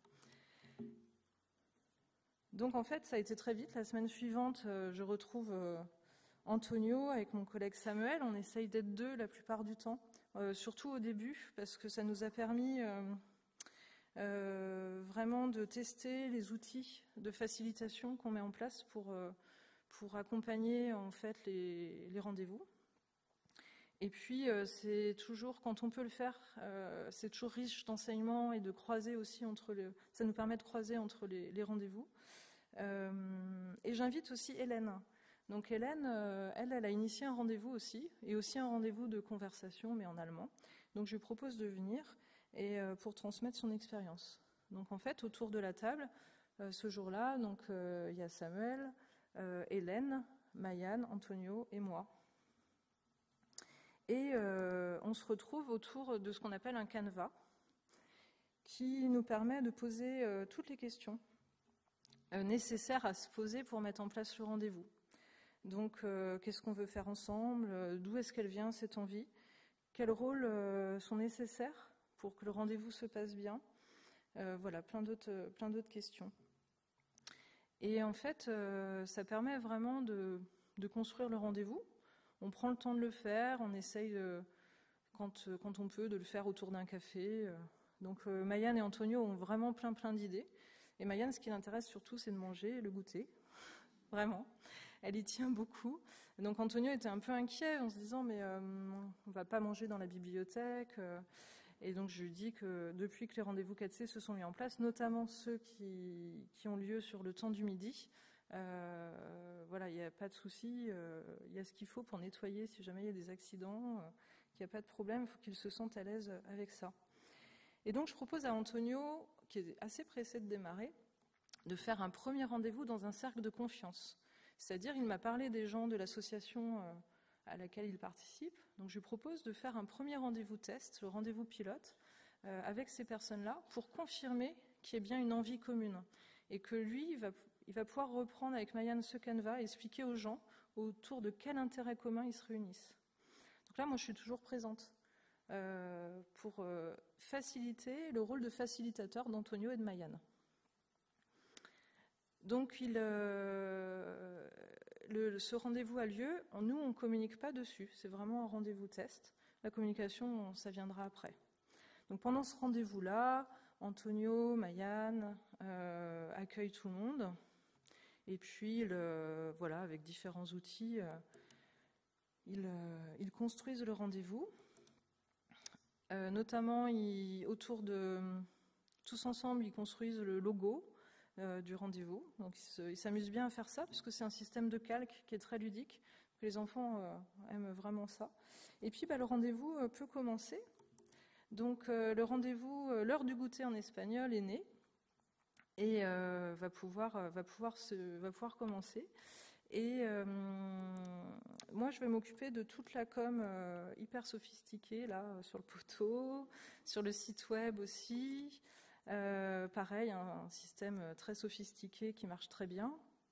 Donc en fait, ça a été très vite. La semaine suivante, je retrouve Antonio avec mon collègue Samuel. On essaye d'être deux la plupart du temps, euh, surtout au début, parce que ça nous a permis euh, euh, vraiment de tester les outils de facilitation qu'on met en place pour, euh, pour accompagner en fait les, les rendez-vous. Et puis, euh, c'est toujours, quand on peut le faire, euh, c'est toujours riche d'enseignements et de croiser aussi entre le... Ça nous permet de croiser entre les, les rendez-vous. Euh, et j'invite aussi Hélène. Donc Hélène, euh, elle, elle a initié un rendez-vous aussi, et aussi un rendez-vous de conversation, mais en allemand. Donc je lui propose de venir et, euh, pour transmettre son expérience. Donc en fait, autour de la table, euh, ce jour-là, donc euh, il y a Samuel, euh, Hélène, Mayan, Antonio et moi. Et euh, on se retrouve autour de ce qu'on appelle un canevas, qui nous permet de poser euh, toutes les questions euh, nécessaires à se poser pour mettre en place le rendez-vous. Donc, euh, qu'est-ce qu'on veut faire ensemble? D'où est-ce qu'elle vient, cette envie? Quels rôles euh, sont nécessaires pour que le rendez-vous se passe bien? euh, Voilà, plein d'autres, plein d'autres questions. Et en fait, euh, ça permet vraiment de, de construire le rendez-vous. On prend le temps de le faire, on essaye, de, quand, quand on peut, de le faire autour d'un café. Donc, euh, Mayan et Antonio ont vraiment plein, plein d'idées. Et Mayan, ce qui l'intéresse surtout, c'est de manger et le goûter. Vraiment. Elle y tient beaucoup. Donc Antonio était un peu inquiet en se disant mais euh, on ne va pas manger dans la bibliothèque. Et donc je lui dis que depuis que les rendez-vous quatre C se sont mis en place, notamment ceux qui, qui ont lieu sur le temps du midi, euh, voilà, il n'y a pas de souci, euh, il y a ce qu'il faut pour nettoyer si jamais il y a des accidents, euh, qu'il n'y a pas de problème, il faut qu'il se sente à l'aise avec ça. Et donc je propose à Antonio, qui est assez pressé de démarrer, de faire un premier rendez-vous dans un cercle de confiance. C'est-à-dire, il m'a parlé des gens de l'association à laquelle il participe. Donc, je lui propose de faire un premier rendez-vous test, le rendez-vous pilote, euh, avec ces personnes-là, pour confirmer qu'il y ait bien une envie commune. Et que lui, il va, il va pouvoir reprendre avec Mayan ce canevas et expliquer aux gens autour de quel intérêt commun ils se réunissent. Donc là, moi, je suis toujours présente euh, pour euh, faciliter le rôle de facilitateur d'Antonio et de Mayan. Donc, il, euh, le, ce rendez-vous a lieu. Nous, on ne communique pas dessus. C'est vraiment un rendez-vous test. La communication, ça viendra après. Donc, pendant ce rendez-vous-là, Antonio, Mayan euh, accueillent tout le monde. Et puis, le, voilà, avec différents outils, euh, ils, euh, ils construisent le rendez-vous. Euh, notamment, ils, autour de... Tous ensemble, ils construisent le logo du rendez-vous. Donc ils s'amusent bien à faire ça parce que c'est un système de calque qui est très ludique. Les enfants euh, aiment vraiment ça. Et puis bah, le rendez-vous euh, peut commencer. Donc euh, le rendez-vous, euh, l'heure du goûter en espagnol est née. et euh, va, pouvoir, va, pouvoir se, va pouvoir commencer. Et euh, moi, je vais m'occuper de toute la com euh, hyper sophistiquée, là, sur le poteau, sur le site web aussi. Euh, pareil, un, un système très sophistiqué qui marche très bien.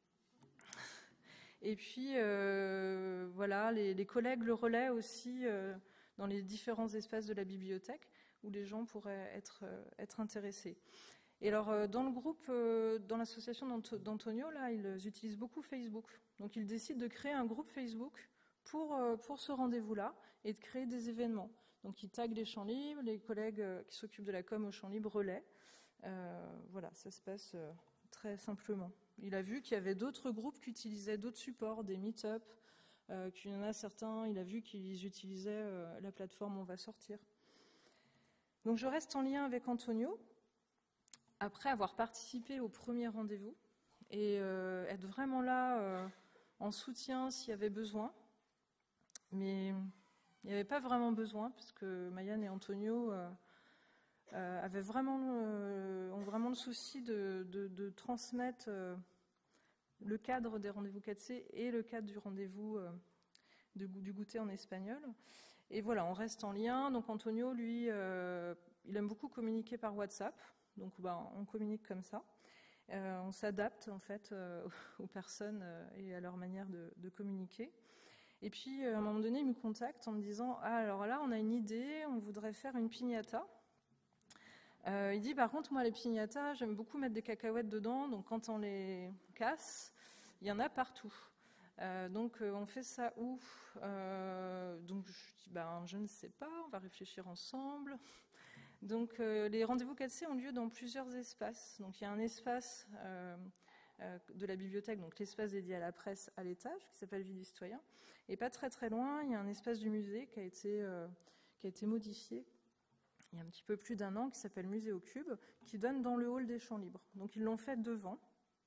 Et puis, euh, voilà, les, les collègues le relaient aussi euh, dans les différents espaces de la bibliothèque où les gens pourraient être, euh, être intéressés. Et alors, euh, dans le groupe, euh, dans l'association d'Antonio, là, ils utilisent beaucoup Facebook. Donc, ils décident de créer un groupe Facebook pour, euh, pour ce rendez-vous-là et de créer des événements. Donc, ils taguent les champs libres, les collègues euh, qui s'occupent de la com au champ libre relaient. Euh, voilà, ça se passe euh, très simplement. Il a vu qu'il y avait d'autres groupes qui utilisaient d'autres supports, des meet-up, euh, qu'il y en a certains, il a vu qu'ils utilisaient euh, la plateforme On va sortir. Donc je reste en lien avec Antonio, après avoir participé au premier rendez-vous, et euh, être vraiment là euh, en soutien s'il y avait besoin. Mais il n'y avait pas vraiment besoin, parce que Mayan et Antonio euh, euh, avaient vraiment, euh, ont vraiment le souci de, de, de transmettre euh, le cadre des rendez-vous quatre C et le cadre du rendez-vous euh, de, du goûter en espagnol. Et voilà, on reste en lien. Donc Antonio, lui, euh, il aime beaucoup communiquer par WhatsApp. Donc bah, on communique comme ça. Euh, on s'adapte en fait euh, aux personnes euh, et à leur manière de, de communiquer. Et puis euh, à un moment donné, il me contacte en me disant « Ah, alors là, on a une idée, on voudrait faire une piñata. » Euh, il dit, par contre, moi, les piñatas, j'aime beaucoup mettre des cacahuètes dedans, donc quand on les casse, il y en a partout. Euh, donc, euh, on fait ça où euh, Donc, je dis, ben, je ne sais pas, on va réfléchir ensemble. Donc, euh, les rendez-vous quatre C ont lieu dans plusieurs espaces. Donc, il y a un espace euh, euh, de la bibliothèque, donc l'espace dédié à la presse à l'étage, qui s'appelle Vie du Citoyen. Et pas très, très loin, il y a un espace du musée qui a été, euh, qui a été modifié il y a un petit peu plus d'un an, qui s'appelle Muséo Cube, qui donne dans le hall des champs libres. Donc ils l'ont fait devant.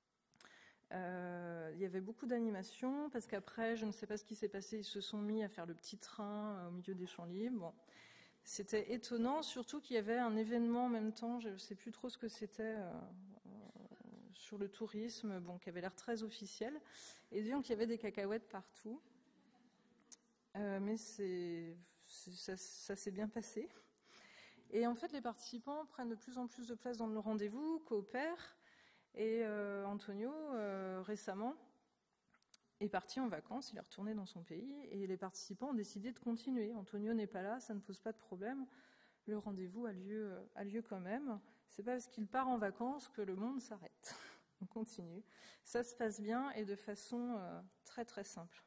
Euh, il y avait beaucoup d'animations, parce qu'après, je ne sais pas ce qui s'est passé, ils se sont mis à faire le petit train au milieu des champs libres. Bon. C'était étonnant, surtout qu'il y avait un événement en même temps, je ne sais plus trop ce que c'était, euh, sur le tourisme, bon, qui avait l'air très officiel. Et disons qu'il y avait des cacahuètes partout. Euh, mais c'est, c'est, ça, ça s'est bien passé. Et en fait, les participants prennent de plus en plus de place dans le rendez-vous, coopèrent. Et euh, Antonio, euh, récemment, est parti en vacances, il est retourné dans son pays, et les participants ont décidé de continuer. Antonio n'est pas là, ça ne pose pas de problème. Le rendez-vous a lieu, a lieu quand même. C'est pas parce qu'il part en vacances que le monde s'arrête. On continue. Ça se passe bien et de façon euh, très très simple.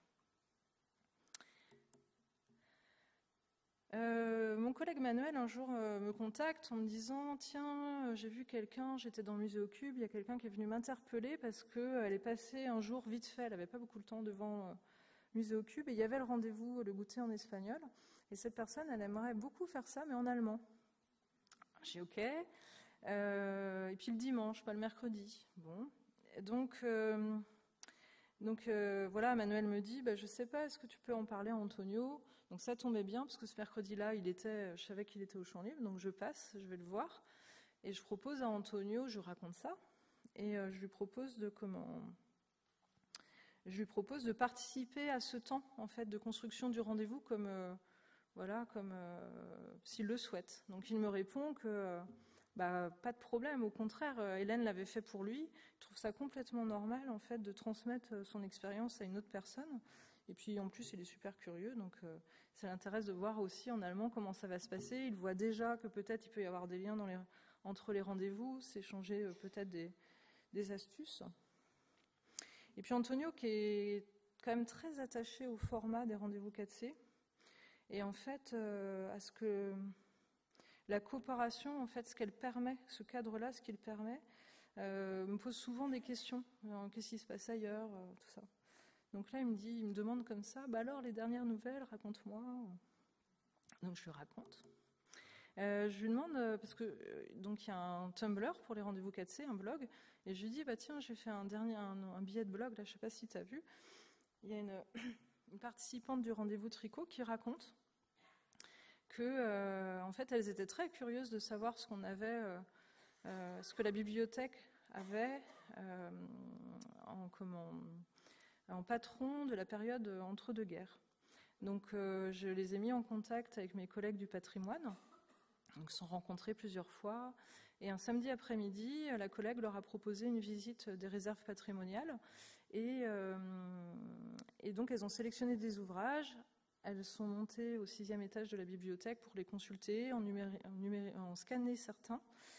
Euh, mon collègue Manuel un jour euh, me contacte en me disant « Tiens, euh, j'ai vu quelqu'un, j'étais dans le Muséo Cube, il y a quelqu'un qui est venu m'interpeller parce qu'elle euh, est passée un jour vite fait, elle n'avait pas beaucoup de temps devant euh, Muséo Cube, et il y avait le rendez-vous, le goûter en espagnol, et cette personne, elle aimerait beaucoup faire ça, mais en allemand. » J'ai « Ok. Euh, et puis le dimanche, pas le mercredi. » Bon, donc... Euh, Donc euh, voilà, Manuel me dit, bah, je ne sais pas, est-ce que tu peux en parler à Antonio ? Donc ça tombait bien, parce que ce mercredi-là, il était, je savais qu'il était au Champ Libre, donc je passe, je vais le voir, et je propose à Antonio, je raconte ça, et euh, je lui propose de comment, je lui propose de participer à ce temps, en fait, de construction du rendez-vous, comme euh, voilà, comme euh, s'il le souhaite. Donc il me répond que euh, Bah, pas de problème, au contraire, Hélène l'avait fait pour lui. Il trouve ça complètement normal en fait de transmettre son expérience à une autre personne. Et puis en plus, il est super curieux, donc euh, ça l'intéresse de voir aussi en allemand comment ça va se passer. Il voit déjà que peut-être il peut y avoir des liens dans les, entre les rendez-vous, s'échanger euh, peut-être des, des astuces. Et puis Antonio, qui est quand même très attaché au format des rendez-vous quatre C, et en fait euh, à ce que la coopération, en fait, ce qu'elle permet, ce cadre-là, ce qu'il permet, euh, me pose souvent des questions. Alors, qu'est-ce qui se passe ailleurs, euh, tout ça. Donc là, il me dit, il me demande comme ça, bah alors les dernières nouvelles, raconte-moi. Donc je lui raconte. Euh, je lui demande parce que euh, donc il y a un Tumblr pour les rendez-vous quatre C, un blog, et je lui dis bah tiens, j'ai fait un dernier un, un billet de blog là, je sais pas si tu as vu. Il y a une, une participante du rendez-vous tricot qui raconte que, euh, en fait, elles étaient très curieuses de savoir ce qu'on avait, euh, euh, ce que la bibliothèque avait euh, en, comment, en patron de la période entre deux guerres. Donc euh, je les ai mis en contact avec mes collègues du patrimoine. Ils se sont rencontrés plusieurs fois. Et un samedi après-midi, la collègue leur a proposé une visite des réserves patrimoniales. Et, euh, et donc, elles ont sélectionné des ouvrages. Elles sont montées au sixième étage de la bibliothèque pour les consulter, en, numéré, en, numéré, en scanner certains.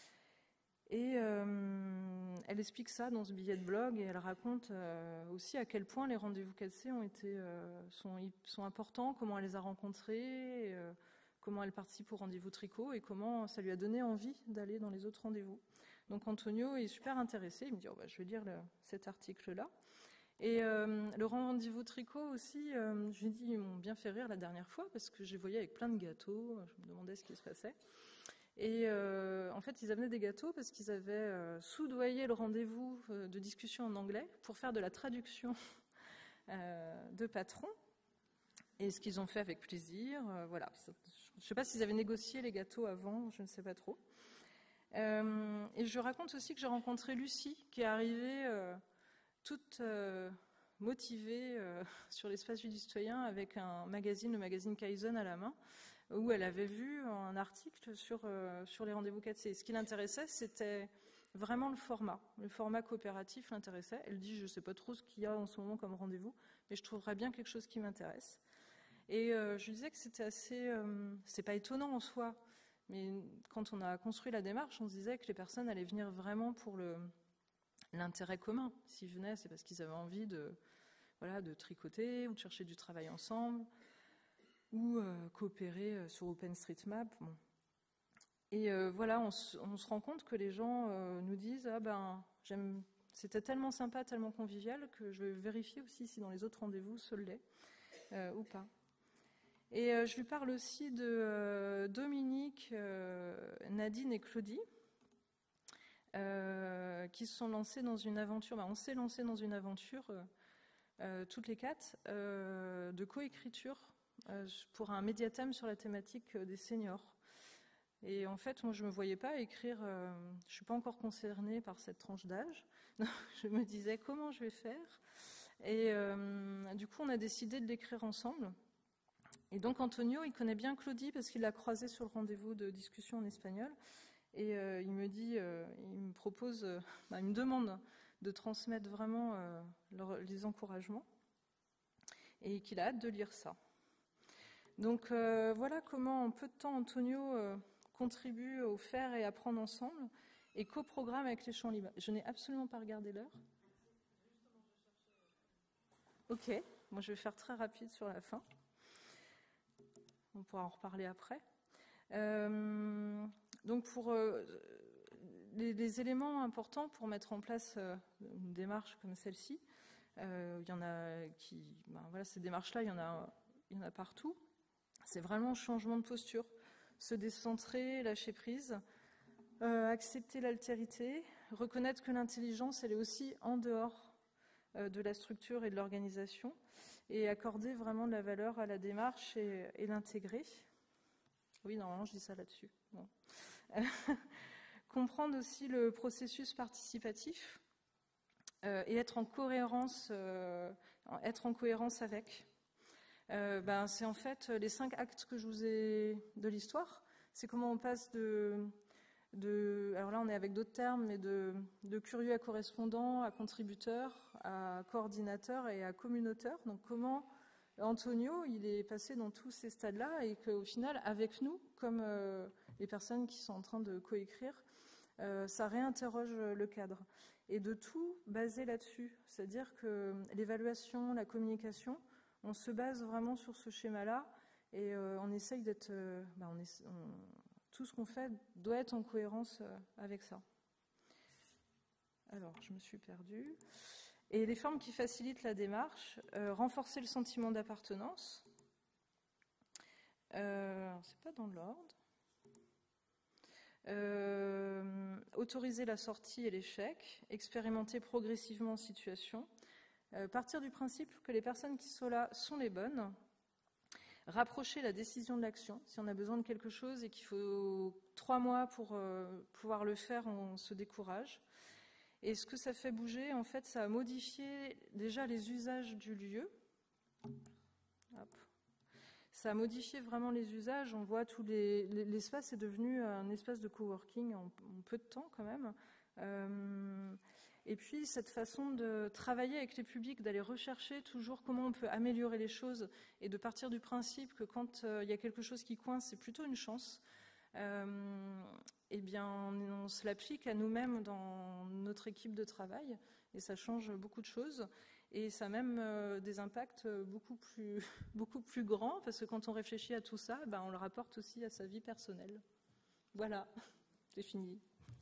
Et euh, elle explique ça dans ce billet de blog. Et elle raconte euh, aussi à quel point les rendez-vous quatre C ont été, euh, sont, sont importants, comment elle les a rencontrés, et, euh, comment elle participe au rendez-vous tricot et comment ça lui a donné envie d'aller dans les autres rendez-vous. Donc Antonio est super intéressé, il me dit oh bah, je vais lire le, cet article-là. Et euh, le rendez-vous tricot aussi, euh, je lui ai dit, ils m'ont bien fait rire la dernière fois parce que je les voyais avec plein de gâteaux, je me demandais ce qui se passait. Et euh, en fait, ils amenaient des gâteaux parce qu'ils avaient euh, soudoyé le rendez-vous de discussion en anglais pour faire de la traduction euh, de patrons. Et ce qu'ils ont fait avec plaisir, euh, voilà. Je ne sais pas s'ils avaient négocié les gâteaux avant, je ne sais pas trop. Euh, et je raconte aussi que j'ai rencontré Lucie, qui est arrivée euh, toute euh, motivée euh, sur l'espace du citoyen avec un magazine, le magazine Kaizen à la main, où elle avait vu un article sur, euh, sur les rendez-vous quatre C. Ce qui l'intéressait, c'était vraiment le format. Le format coopératif l'intéressait. Elle dit, je ne sais pas trop ce qu'il y a en ce moment comme rendez-vous, mais je trouverais bien quelque chose qui m'intéresse. Et euh, je disais que c'était assez... Euh, c'est pas étonnant en soi, mais quand on a construit la démarche, on se disait que les personnes allaient venir vraiment pour le, l'intérêt commun. S'ils venaient, c'est parce qu'ils avaient envie de, voilà, de tricoter ou de chercher du travail ensemble ou euh, coopérer sur OpenStreetMap. Bon. Et euh, voilà, on, on se rend compte que les gens euh, nous disent « Ah ben, j'aime, c'était tellement sympa, tellement convivial que je vais vérifier aussi si dans les autres rendez-vous, ce l'est euh, ou pas. » Et euh, je lui parle aussi de euh, Dominique, euh, Nadine et Claudie, euh, qui se sont lancées dans une aventure, bah, on s'est lancé dans une aventure, euh, euh, toutes les quatre, euh, de coécriture euh, pour un médiathème sur la thématique des seniors. Et en fait, moi, je ne me voyais pas écrire, euh, je ne suis pas encore concernée par cette tranche d'âge, je me disais comment je vais faire. Et euh, du coup, on a décidé de l'écrire ensemble. Et donc Antonio, il connaît bien Claudie parce qu'il l'a croisée sur le rendez-vous de discussion en espagnol. Et euh, il me dit, euh, il me propose, euh, bah, il me demande de transmettre vraiment euh, leur, les encouragements et qu'il a hâte de lire ça. Donc euh, voilà comment en peu de temps Antonio euh, contribue au faire et apprendre ensemble et coprogramme avec les champs libres. Je n'ai absolument pas regardé l'heure. Ok, moi je vais faire très rapide sur la fin. On pourra en reparler après. Euh, donc, pour euh, les, les éléments importants pour mettre en place euh, une démarche comme celle-ci, euh, il y en a qui, ben voilà, ces démarches-là, il y en a, il y en a partout. C'est vraiment un changement de posture, se décentrer, lâcher prise, euh, accepter l'altérité, reconnaître que l'intelligence, elle est aussi en dehors euh, de la structure et de l'organisation. Et accorder vraiment de la valeur à la démarche et, et l'intégrer. Oui, normalement, je dis ça là-dessus. Bon. Comprendre aussi le processus participatif euh, et être en cohérence, euh, être en cohérence avec. Euh, ben, c'est en fait les cinq actes que je vous ai de l'histoire. C'est comment on passe de, de alors là, on est avec d'autres termes, mais de, de curieux à correspondant, à contributeur, à coordinateur et à communautaire. Donc comment Antonio, il est passé dans tous ces stades-là et qu'au final, avec nous, comme euh, les personnes qui sont en train de coécrire, euh, ça réinterroge le cadre. Et de tout baser là-dessus. C'est-à-dire que l'évaluation, la communication, on se base vraiment sur ce schéma-là et euh, on essaye d'être... Euh, bah on est, on, tout ce qu'on fait doit être en cohérence euh, avec ça. Alors, je me suis perdue. Et les formes qui facilitent la démarche, euh, renforcer le sentiment d'appartenance. Euh, c'est pas dans l'ordre. Euh, autoriser la sortie et l'échec, expérimenter progressivement en situation, euh, partir du principe que les personnes qui sont là sont les bonnes, rapprocher la décision de l'action. Si on a besoin de quelque chose et qu'il faut trois mois pour euh, pouvoir le faire, on se décourage. Et ce que ça fait bouger, en fait, ça a modifié déjà les usages du lieu. Hop. Ça a modifié vraiment les usages. On voit tous les, l'espace est devenu un espace de coworking en, en peu de temps quand même. Euh, et puis cette façon de travailler avec les publics, d'aller rechercher toujours comment on peut améliorer les choses et de partir du principe que quand euh, il y a quelque chose qui coince, c'est plutôt une chance. Euh, eh bien, on, on se l'applique à nous-mêmes dans notre équipe de travail et ça change beaucoup de choses. Et ça a même euh, des impacts beaucoup plus, beaucoup plus grands, parce que quand on réfléchit à tout ça, ben, on le rapporte aussi à sa vie personnelle. Voilà, c'est fini.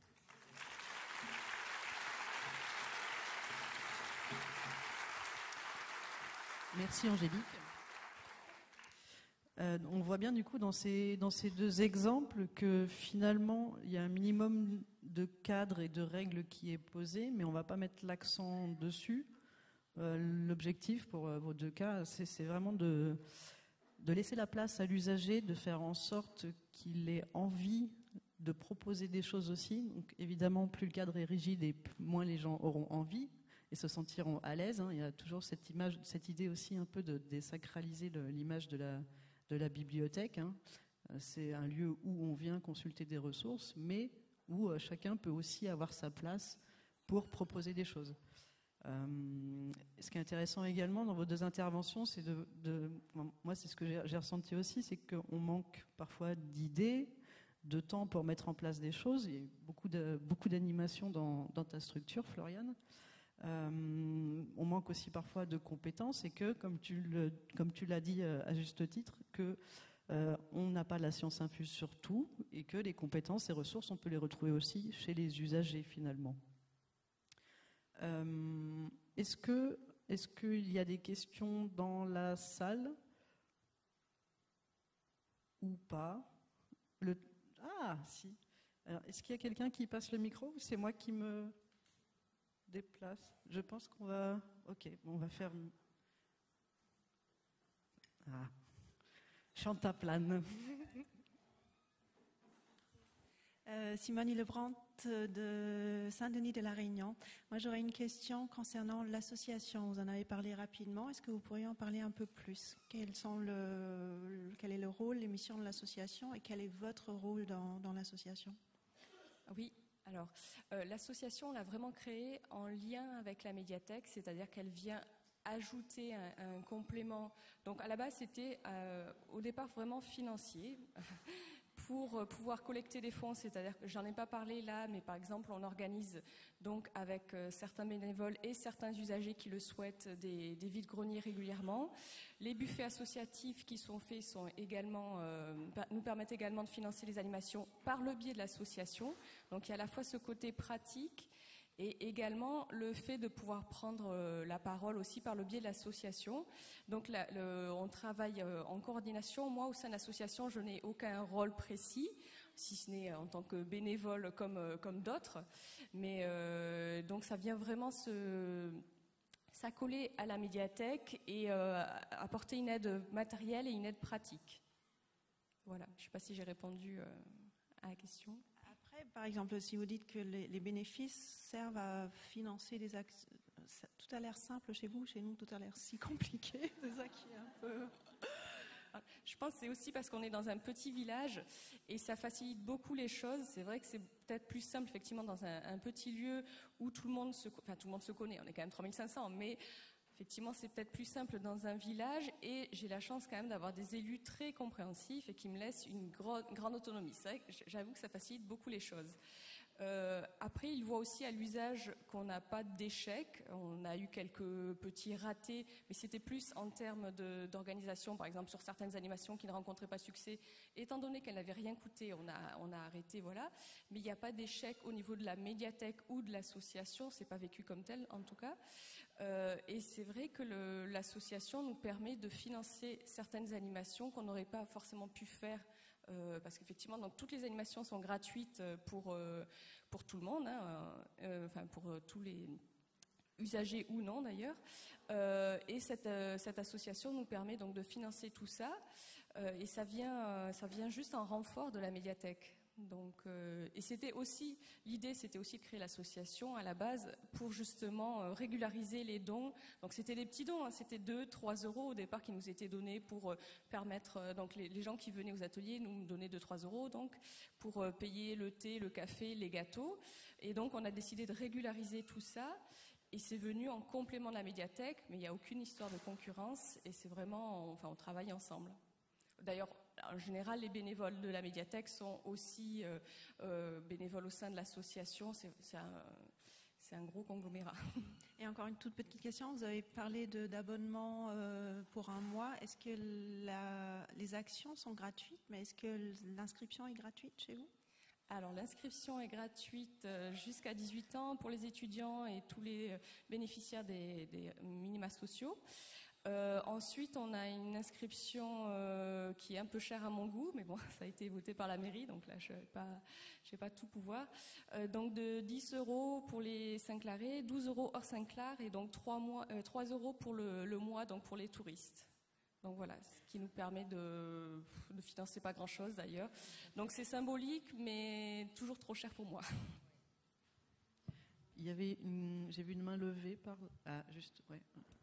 Merci Angélique. Euh, on voit bien du coup dans ces, dans ces deux exemples que finalement il y a un minimum de cadre et de règles qui est posé, mais on ne va pas mettre l'accent dessus. Euh, l'objectif pour euh, vos deux cas, c'est, c'est vraiment de, de laisser la place à l'usager, de faire en sorte qu'il ait envie de proposer des choses aussi. Donc évidemment, plus le cadre est rigide et moins les gens auront envie et se sentiront à l'aise. Hein. Il y a toujours cette image, cette idée aussi un peu de désacraliser le, l'image de la, de la bibliothèque. Hein. C'est un lieu où on vient consulter des ressources, mais où euh, chacun peut aussi avoir sa place pour proposer des choses. Euh, ce qui est intéressant également dans vos deux interventions, c'est de, de moi c'est ce que j'ai, j'ai ressenti aussi, c'est qu'on manque parfois d'idées, de temps pour mettre en place des choses. Il y a beaucoup, de, beaucoup d'animation dans, dans ta structure, Floriane. Euh, on manque aussi parfois de compétences et que, comme tu, le, comme tu l'as dit à juste titre, que euh, on n'a pas la science infuse sur tout et que les compétences et ressources, on peut les retrouver aussi chez les usagers finalement. Euh, est-ce que, est-ce qu'il y a des questions dans la salle ou pas? Le, ah, si. Alors, est-ce qu'il y a quelqu'un qui passe le micro ou c'est moi qui me déplace? Je pense qu'on va... Ok, on va faire... Ah. Chantaplane. Euh, Simone Lebrandt de Saint-Denis de la Réunion. Moi, j'aurais une question concernant l'association. Vous en avez parlé rapidement. Est-ce que vous pourriez en parler un peu plus? Quels sont le, quel est le rôle, les missions de l'association et quel est votre rôle dans, dans l'association? Oui, alors, euh, l'association, on l'a vraiment créée en lien avec la médiathèque, c'est-à-dire qu'elle vient ajouter un, un complément. Donc, à la base, c'était euh, au départ vraiment financier. Pour pouvoir collecter des fonds, c'est-à-dire que j'en ai pas parlé là, mais par exemple on organise donc avec euh, certains bénévoles et certains usagers qui le souhaitent des, des vides-greniers régulièrement. Les buffets associatifs qui sont faits sont également, euh, nous permettent également de financer les animations par le biais de l'association. Donc il y a à la fois ce côté pratique et également le fait de pouvoir prendre euh, la parole aussi par le biais de l'association. Donc la, le, on travaille euh, en coordination. Moi, au sein de l'association, je n'ai aucun rôle précis, si ce n'est en tant que bénévole comme, euh, comme d'autres. Mais euh, donc ça vient vraiment se, s'accoler à la médiathèque et euh, apporter une aide matérielle et une aide pratique. Voilà, je ne sais pas si j'ai répondu euh, à la question. Par exemple, si vous dites que les, les bénéfices servent à financer des actions, tout a l'air simple chez vous, chez nous, tout a l'air si compliqué. C'est ça qui est un peu... Je pense que c'est aussi parce qu'on est dans un petit village et ça facilite beaucoup les choses. C'est vrai que c'est peut-être plus simple, effectivement, dans un, un petit lieu où tout le monde se, enfin, tout le monde se connaît. On est quand même trois mille cinq cents, mais... Effectivement, c'est peut-être plus simple dans un village et j'ai la chance quand même d'avoir des élus très compréhensifs et qui me laissent une gro- grande autonomie. C'est vrai que j'avoue que ça facilite beaucoup les choses. Euh, après, ils voient aussi à l'usage qu'on n'a pas d'échecs. On a eu quelques petits ratés, mais c'était plus en termes de, d'organisation, par exemple sur certaines animations qui ne rencontraient pas succès. Étant donné qu'elles n'avaient rien coûté, on a, on a arrêté, voilà. Mais il n'y a pas d'échec au niveau de la médiathèque ou de l'association. C'est pas vécu comme tel, en tout cas. Euh, et c'est vrai que le, l'association nous permet de financer certaines animations qu'on n'aurait pas forcément pu faire euh, parce qu'effectivement donc, toutes les animations sont gratuites pour, euh, pour tout le monde, hein, euh, enfin pour euh, tous les usagers ou non d'ailleurs. Euh, et cette, euh, cette association nous permet donc de financer tout ça euh, et ça vient, euh, ça vient juste en renfort de la médiathèque. Donc, euh, et c'était aussi, l'idée c'était aussi de créer l'association à la base pour justement euh, régulariser les dons. Donc c'était des petits dons, hein, c'était deux, trois euros au départ qui nous étaient donnés pour euh, permettre, euh, donc les, les gens qui venaient aux ateliers nous donnaient deux, trois euros donc pour euh, payer le thé, le café, les gâteaux. Et donc on a décidé de régulariser tout ça. Et c'est venu en complément de la médiathèque, mais il n'y a aucune histoire de concurrence et c'est vraiment, enfin on travaille ensemble. D'ailleurs, en général, les bénévoles de la médiathèque sont aussi euh, euh, bénévoles au sein de l'association. C'est, c'est, un, c'est un gros conglomérat. Et encore une toute petite question. Vous avez parlé de, d'abonnement euh, pour un mois. Est-ce que la, les actions sont gratuites, mais est-ce que l'inscription est gratuite chez vous ? Alors, l'inscription est gratuite jusqu'à dix-huit ans pour les étudiants et tous les bénéficiaires des, des minima sociaux. Euh, ensuite, on a une inscription euh, qui est un peu chère à mon goût, mais bon, ça a été voté par la mairie, donc là, je ne vais pas, je vais pas tout pouvoir. Euh, donc, de dix euros pour les Saint-Clarais, douze euros hors Saint-Clar, et donc trois, mois, euh, trois euros pour le, le mois, donc pour les touristes. Donc voilà, ce qui nous permet de, de financer pas grand-chose d'ailleurs. Donc c'est symbolique, mais toujours trop cher pour moi. Il y avait une, j'ai vu une main levée par... Ah, juste, ouais.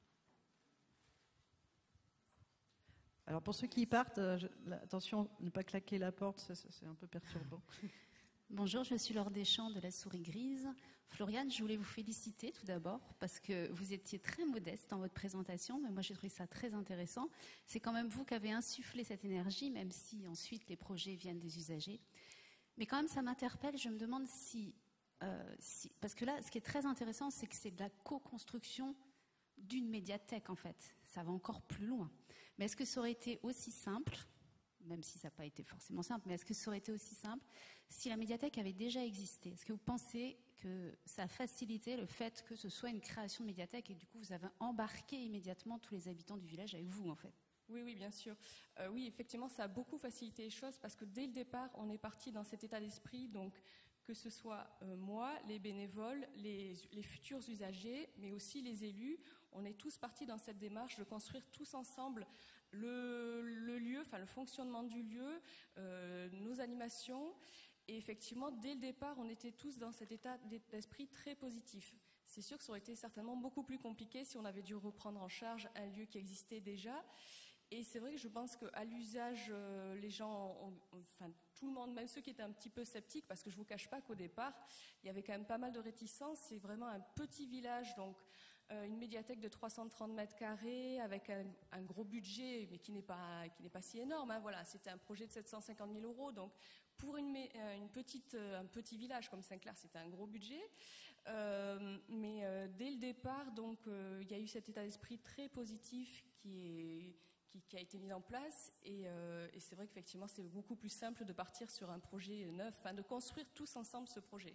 Alors pour ceux qui partent, je, là, attention, ne pas claquer la porte, ça, ça, c'est un peu perturbant. Bonjour, je suis Laure Deschamps de la Souris Grise. Floriane, je voulais vous féliciter tout d'abord parce que vous étiez très modeste dans votre présentation, mais moi j'ai trouvé ça très intéressant. C'est quand même vous qui avez insufflé cette énergie, même si ensuite les projets viennent des usagers. Mais quand même ça m'interpelle, je me demande si, euh, si... Parce que là, ce qui est très intéressant, c'est que c'est de la co-construction d'une médiathèque en fait. Ça va encore plus loin. Mais est-ce que ça aurait été aussi simple, même si ça n'a pas été forcément simple, mais est-ce que ça aurait été aussi simple si la médiathèque avait déjà existé? Est-ce que vous pensez que ça a facilité le fait que ce soit une création de médiathèque et du coup vous avez embarqué immédiatement tous les habitants du village avec vous en fait? Oui, oui, bien sûr. Euh, oui, effectivement, ça a beaucoup facilité les choses parce que dès le départ, on est parti dans cet état d'esprit, donc que ce soit euh, moi, les bénévoles, les, les futurs usagers, mais aussi les élus, on est tous partis dans cette démarche de construire tous ensemble le, le lieu, enfin le fonctionnement du lieu, euh, nos animations. Et effectivement, dès le départ, on était tous dans cet état d'esprit très positif. C'est sûr que ça aurait été certainement beaucoup plus compliqué si on avait dû reprendre en charge un lieu qui existait déjà. Et c'est vrai que je pense qu'à l'usage, euh, les gens, ont, enfin tout le monde, même ceux qui étaient un petit peu sceptiques, parce que je ne vous cache pas qu'au départ, il y avait quand même pas mal de réticences. C'est vraiment un petit village, donc euh, une médiathèque de trois cent trente mètres carrés, avec un, un gros budget, mais qui n'est pas, qui n'est pas si énorme. Hein, voilà, c'était un projet de sept cent cinquante mille euros, donc pour une, une petite, un petit village comme Saint-Clar, c'était un gros budget. Euh, mais euh, dès le départ, donc, euh, il y a eu cet état d'esprit très positif qui est... Qui, qui a été mis en place et, euh, et c'est vrai qu'effectivement c'est beaucoup plus simple de partir sur un projet neuf, enfin de construire tous ensemble ce projet.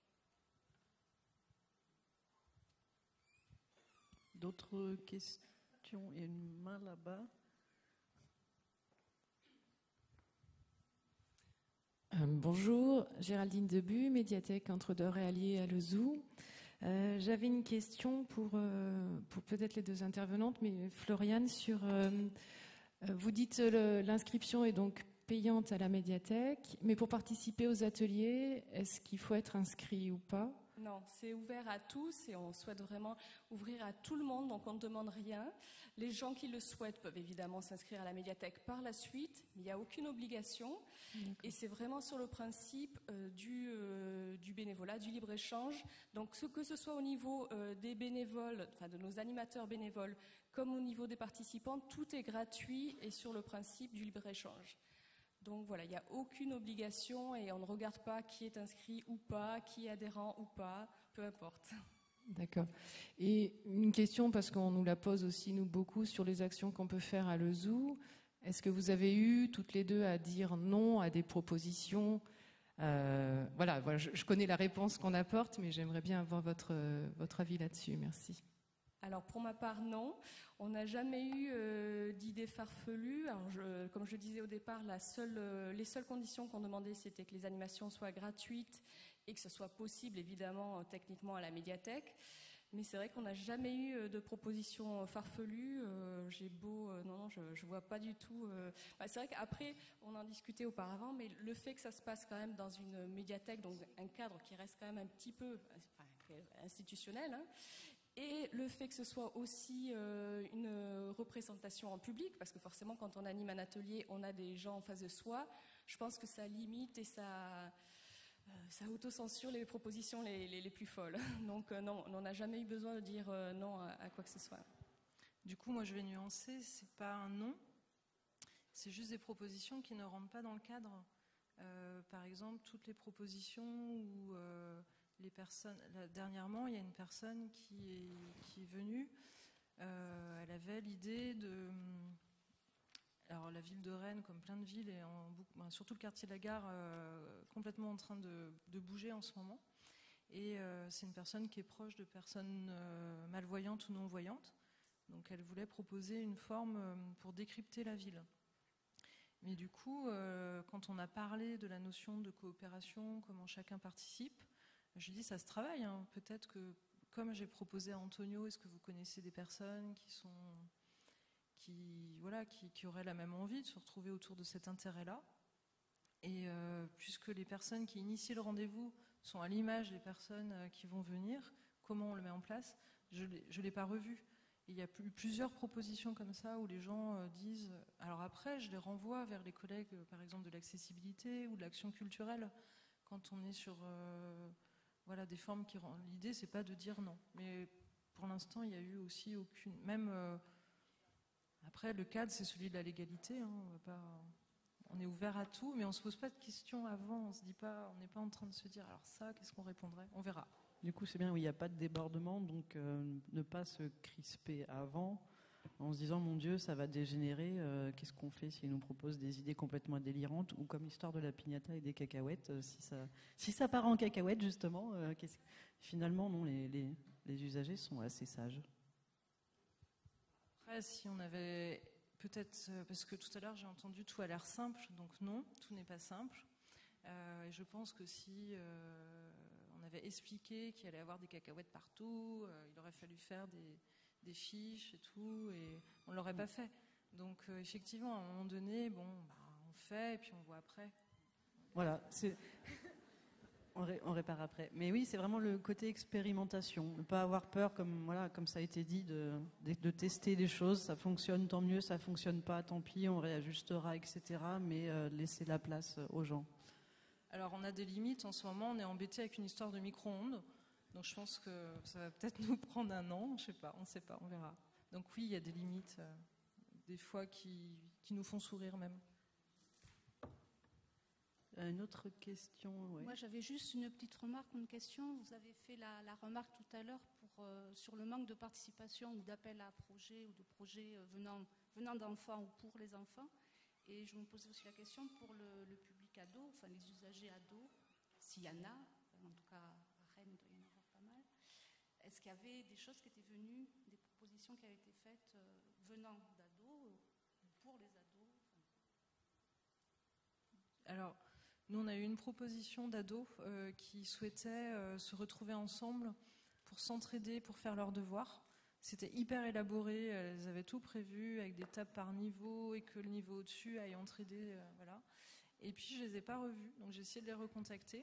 D'autres questions? Il y a une main là-bas. Euh, bonjour, Géraldine Debu, médiathèque Entre-Dore et Allier à Lezou. Euh, j'avais une question pour, euh, pour peut-être les deux intervenantes, mais Floriane, sur, euh, vous dites le, l'inscription est donc payante à la médiathèque, mais pour participer aux ateliers, est-ce qu'il faut être inscrit ou pas? Non, c'est ouvert à tous et on souhaite vraiment ouvrir à tout le monde, donc on ne demande rien. Les gens qui le souhaitent peuvent évidemment s'inscrire à la médiathèque par la suite, mais il n'y a aucune obligation. D'accord. Et c'est vraiment sur le principe euh, du, euh, du bénévolat, du libre-échange. Donc ce, que ce soit au niveau euh, des bénévoles, enfin de nos animateurs bénévoles, comme au niveau des participants, tout est gratuit et sur le principe du libre-échange. Donc voilà, il n'y a aucune obligation et on ne regarde pas qui est inscrit ou pas, qui est adhérent ou pas, peu importe. D'accord. Et une question, parce qu'on nous la pose aussi, nous, beaucoup, sur les actions qu'on peut faire à Lezou. Est-ce que vous avez eu, toutes les deux, à dire non à des propositions? euh, Voilà, voilà je, je connais la réponse qu'on apporte, mais j'aimerais bien avoir votre, votre avis là-dessus. Merci. Alors pour ma part, non. On n'a jamais eu euh, d'idées farfelues. Alors je, comme je le disais au départ, la seule, euh, les seules conditions qu'on demandait, c'était que les animations soient gratuites et que ce soit possible, évidemment, euh, techniquement à la médiathèque. Mais c'est vrai qu'on n'a jamais eu de propositions farfelues. Euh, j'ai beau, euh, non, non, je, je vois pas du tout. Euh... Bah, c'est vrai qu'après, on en discutait auparavant, mais le fait que ça se passe quand même dans une médiathèque, donc un cadre qui reste quand même un petit peu enfin, institutionnel, hein, et le fait que ce soit aussi euh, une représentation en public, parce que forcément, quand on anime un atelier, on a des gens en face de soi. Je pense que ça limite et ça. Euh, ça autocensure les propositions les, les, les plus folles. Donc euh, non, on n'a jamais eu besoin de dire euh, non à, à quoi que ce soit. Du coup, moi je vais nuancer, c'est pas un non, c'est juste des propositions qui ne rentrent pas dans le cadre. Euh, par exemple, toutes les propositions où euh, les personnes... Là, dernièrement, il y a une personne qui est, qui est venue, euh, elle avait l'idée de... Alors la ville de Rennes, comme plein de villes, est en, ben, surtout le quartier de la Gare, euh, complètement en train de, de bouger en ce moment. Et euh, c'est une personne qui est proche de personnes euh, malvoyantes ou non-voyantes. Donc elle voulait proposer une forme euh, pour décrypter la ville. Mais du coup, euh, quand on a parlé de la notion de coopération, comment chacun participe, je lui ai dit ça se travaille. Hein. Peut-être que, comme j'ai proposé à Antonio, est-ce que vous connaissez des personnes qui sont... Qui, voilà, qui, qui auraient la même envie de se retrouver autour de cet intérêt-là. Et euh, puisque les personnes qui initient le rendez-vous sont à l'image des personnes euh, qui vont venir, comment on le met en place, je ne l'ai pas revu. Et il y a eu plusieurs propositions comme ça où les gens euh, disent... Alors après, je les renvoie vers les collègues, euh, par exemple, de l'accessibilité ou de l'action culturelle, quand on est sur euh, voilà, des formes qui... L'idée, c'est pas de dire non. Mais pour l'instant, il n'y a eu aussi aucune... Même... Euh, Après, le cadre, c'est celui de la légalité. Hein. On va pas, on est ouvert à tout, mais on ne se pose pas de questions avant. On se dit pas, on n'est pas en train de se dire, alors ça, qu'est-ce qu'on répondrait? On verra. Du coup, c'est bien, oui, il n'y a pas de débordement, donc euh, ne pas se crisper avant, en se disant, mon Dieu, ça va dégénérer, euh, qu'est-ce qu'on fait s'ils nous proposent des idées complètement délirantes, ou comme l'histoire de la piñata et des cacahuètes, euh, si, ça, si ça part en cacahuètes, justement, euh, qu'est-ce... finalement, non, les, les, les usagers sont assez sages. Après, si on avait peut-être, parce que tout à l'heure j'ai entendu tout a l'air simple, donc non, tout n'est pas simple. Euh, et je pense que si euh, on avait expliqué qu'il allait y avoir des cacahuètes partout, euh, il aurait fallu faire des, des fiches et tout, et on ne l'aurait pas fait. Donc euh, effectivement, à un moment donné, bon, bah, on fait et puis on voit après. Voilà, c'est... On, ré, on répare après. Mais oui, c'est vraiment le côté expérimentation. Ne pas avoir peur, comme, voilà, comme ça a été dit, de, de, de tester des choses. Ça fonctionne, tant mieux. Ça ne fonctionne pas, tant pis, on réajustera, et cetera. Mais euh, laisser la place aux gens. Alors, on a des limites. En ce moment, on est embêté avec une histoire de micro-ondes. Donc, je pense que ça va peut-être nous prendre un an. Je ne sais pas, on ne sait pas, on verra. Donc, oui, il y a des limites, euh, des fois, qui, qui nous font sourire même. Une autre question, ouais. Moi, j'avais juste une petite remarque, une question. Vous avez fait la, la remarque tout à l'heure pour, euh, sur le manque de participation ou d'appel à projets ou de projets euh, venant, venant d'enfants ou pour les enfants. Et je me posais aussi la question pour le, le public ado, enfin les usagers ados, s'il y en a, en tout cas à Rennes, il doit y en avoir pas mal. Est-ce qu'il y avait des choses qui étaient venues, des propositions qui avaient été faites euh, venant d'ados ou pour les ados enfin... Alors, nous, on a eu une proposition d'ados euh, qui souhaitaient euh, se retrouver ensemble pour s'entraider, pour faire leurs devoirs. C'était hyper élaboré, elles avaient tout prévu avec des tables par niveau et que le niveau au-dessus aille entraider. Euh, voilà. Et puis, je ne les ai pas revus, donc j'ai essayé de les recontacter.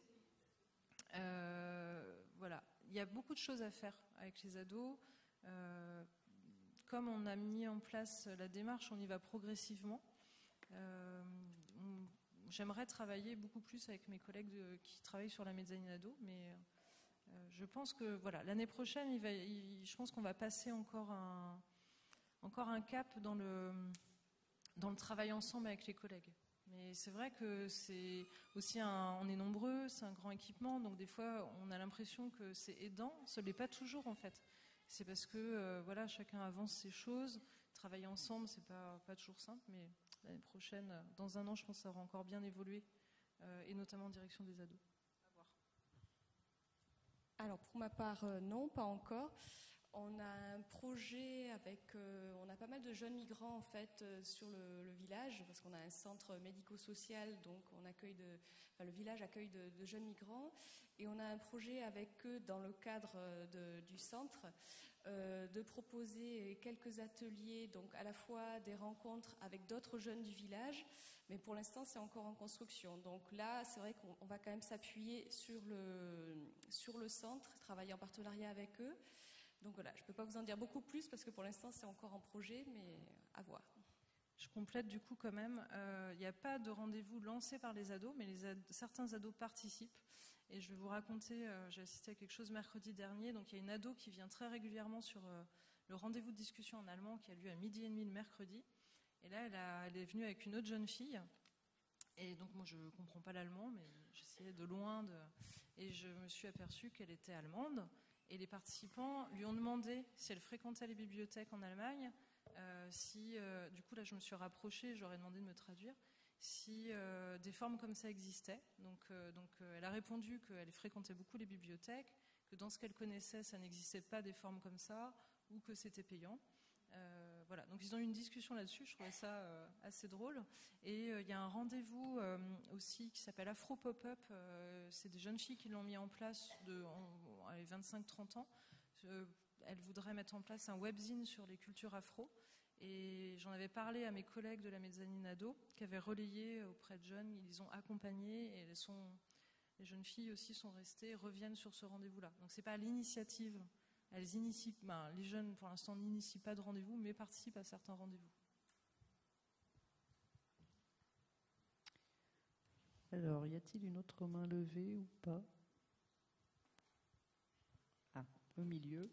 Euh, voilà. Il y a beaucoup de choses à faire avec les ados. Euh, comme on a mis en place la démarche, on y va progressivement. Euh, on, J'aimerais travailler beaucoup plus avec mes collègues de, qui travaillent sur la mezzanine ado, mais euh, je pense que voilà, l'année prochaine, il va, il, je pense qu'on va passer encore un, encore un cap dans le, dans le travail ensemble avec les collègues. Mais c'est vrai que c'est aussi un, on est nombreux, c'est un grand équipement, donc des fois on a l'impression que c'est aidant, ce n'est pas toujours en fait. C'est parce que euh, voilà, chacun avance ses choses, travailler ensemble, c'est pas, pas toujours simple, mais l'année prochaine, dans un an, je pense que ça aura encore bien évolué, euh, et notamment en direction des ados. À voir. Alors, pour ma part, euh, non, pas encore. on a un projet avec, euh, on a pas mal de jeunes migrants en fait euh, sur le, le village, parce qu'on a un centre médico-social, donc on accueille de, enfin, le village accueille de, de jeunes migrants, et on a un projet avec eux dans le cadre de, du centre euh, de proposer quelques ateliers, donc à la fois des rencontres avec d'autres jeunes du village, mais pour l'instant c'est encore en construction. Donc là c'est vrai qu'on va quand même s'appuyer sur le, sur le centre, travailler en partenariat avec eux. Donc voilà, je ne peux pas vous en dire beaucoup plus parce que pour l'instant c'est encore en projet, mais à voir. Je complète du coup quand même, il euh, n'y a pas de rendez-vous lancé par les ados, mais les ad- certains ados participent. Et je vais vous raconter, euh, j'ai assisté à quelque chose mercredi dernier, donc il y a une ado qui vient très régulièrement sur euh, le rendez-vous de discussion en allemand qui a lieu à midi et demi le mercredi. Et là, elle, a, elle est venue avec une autre jeune fille. Et donc moi je ne comprends pas l'allemand, mais j'essayais de loin de... Et je me suis aperçue qu'elle était allemande. Et les participants lui ont demandé si elle fréquentait les bibliothèques en Allemagne, euh, si, euh, du coup là je me suis rapprochée, j'aurais demandé de me traduire, si euh, des formes comme ça existaient. Donc, euh, donc euh, elle a répondu qu'elle fréquentait beaucoup les bibliothèques, que dans ce qu'elle connaissait ça n'existait pas des formes comme ça, ou que c'était payant. Euh, voilà, donc ils ont eu une discussion là-dessus, je trouvais ça euh, assez drôle. Et il euh, y a un rendez-vous euh, aussi qui s'appelle Afro Pop-Up, euh, c'est des jeunes filles qui l'ont mis en place de en, en, vingt-cinq trente ans. Euh, elles voudraient mettre en place un webzine sur les cultures afro. Et j'en avais parlé à mes collègues de la mezzanine ado qui avaient relayé auprès de jeunes, ils les ont accompagnés et elles sont, les jeunes filles aussi sont restées, reviennent sur ce rendez-vous-là. Donc c'est pas à l'initiative. Elles initient, ben, les jeunes, pour l'instant, n'initient pas de rendez-vous, mais participent à certains rendez-vous. Alors, y a-t-il une autre main levée ou pas? Ah, au milieu.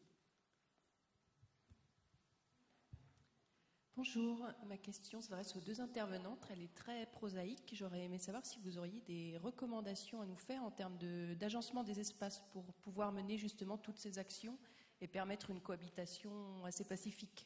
Bonjour, ma question s'adresse aux deux intervenantes. Elle est très prosaïque. J'aurais aimé savoir si vous auriez des recommandations à nous faire en termes de, d'agencement des espaces pour pouvoir mener justement toutes ces actions et permettre une cohabitation assez pacifique.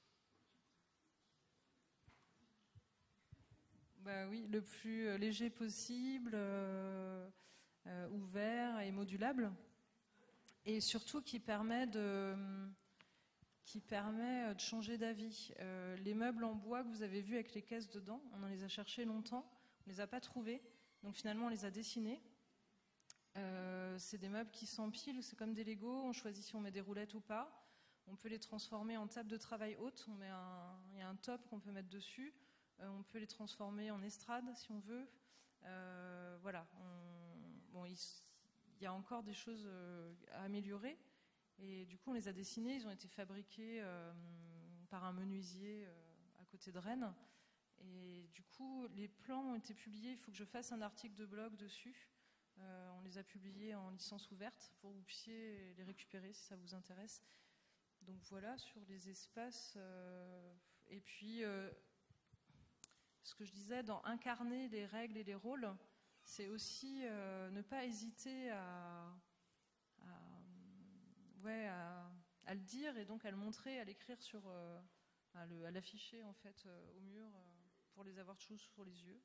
Bah oui, le plus léger possible, euh, euh, ouvert et modulable, et surtout qui permet de, qui permet de changer d'avis. Euh, les meubles en bois que vous avez vus avec les caisses dedans, on en les a cherchés longtemps, on ne les a pas trouvés, donc finalement on les a dessinés. Euh, c'est des meubles qui s'empilent, c'est comme des Legos, on choisit si on met des roulettes ou pas. On peut les transformer en table de travail haute, on met un, il y a un top qu'on peut mettre dessus. Euh, on peut les transformer en estrade si on veut. Euh, voilà. On, bon, il, il y a encore des choses euh, à améliorer. Et du coup, on les a dessinés, ils ont été fabriqués euh, par un menuisier euh, à côté de Rennes. Et du coup, les plans ont été publiés, il faut que je fasse un article de blog dessus. Euh, on les a publiés en licence ouverte pour que vous puissiez les récupérer si ça vous intéresse. Donc voilà, sur les espaces. Euh, et puis, euh, ce que je disais, dans incarner les règles et les rôles, c'est aussi euh, ne pas hésiter à, à, ouais, à, à le dire et donc à le montrer, à l'écrire sur, euh, à, le, à l'afficher en fait euh, au mur euh, pour les avoir toujours sous les yeux.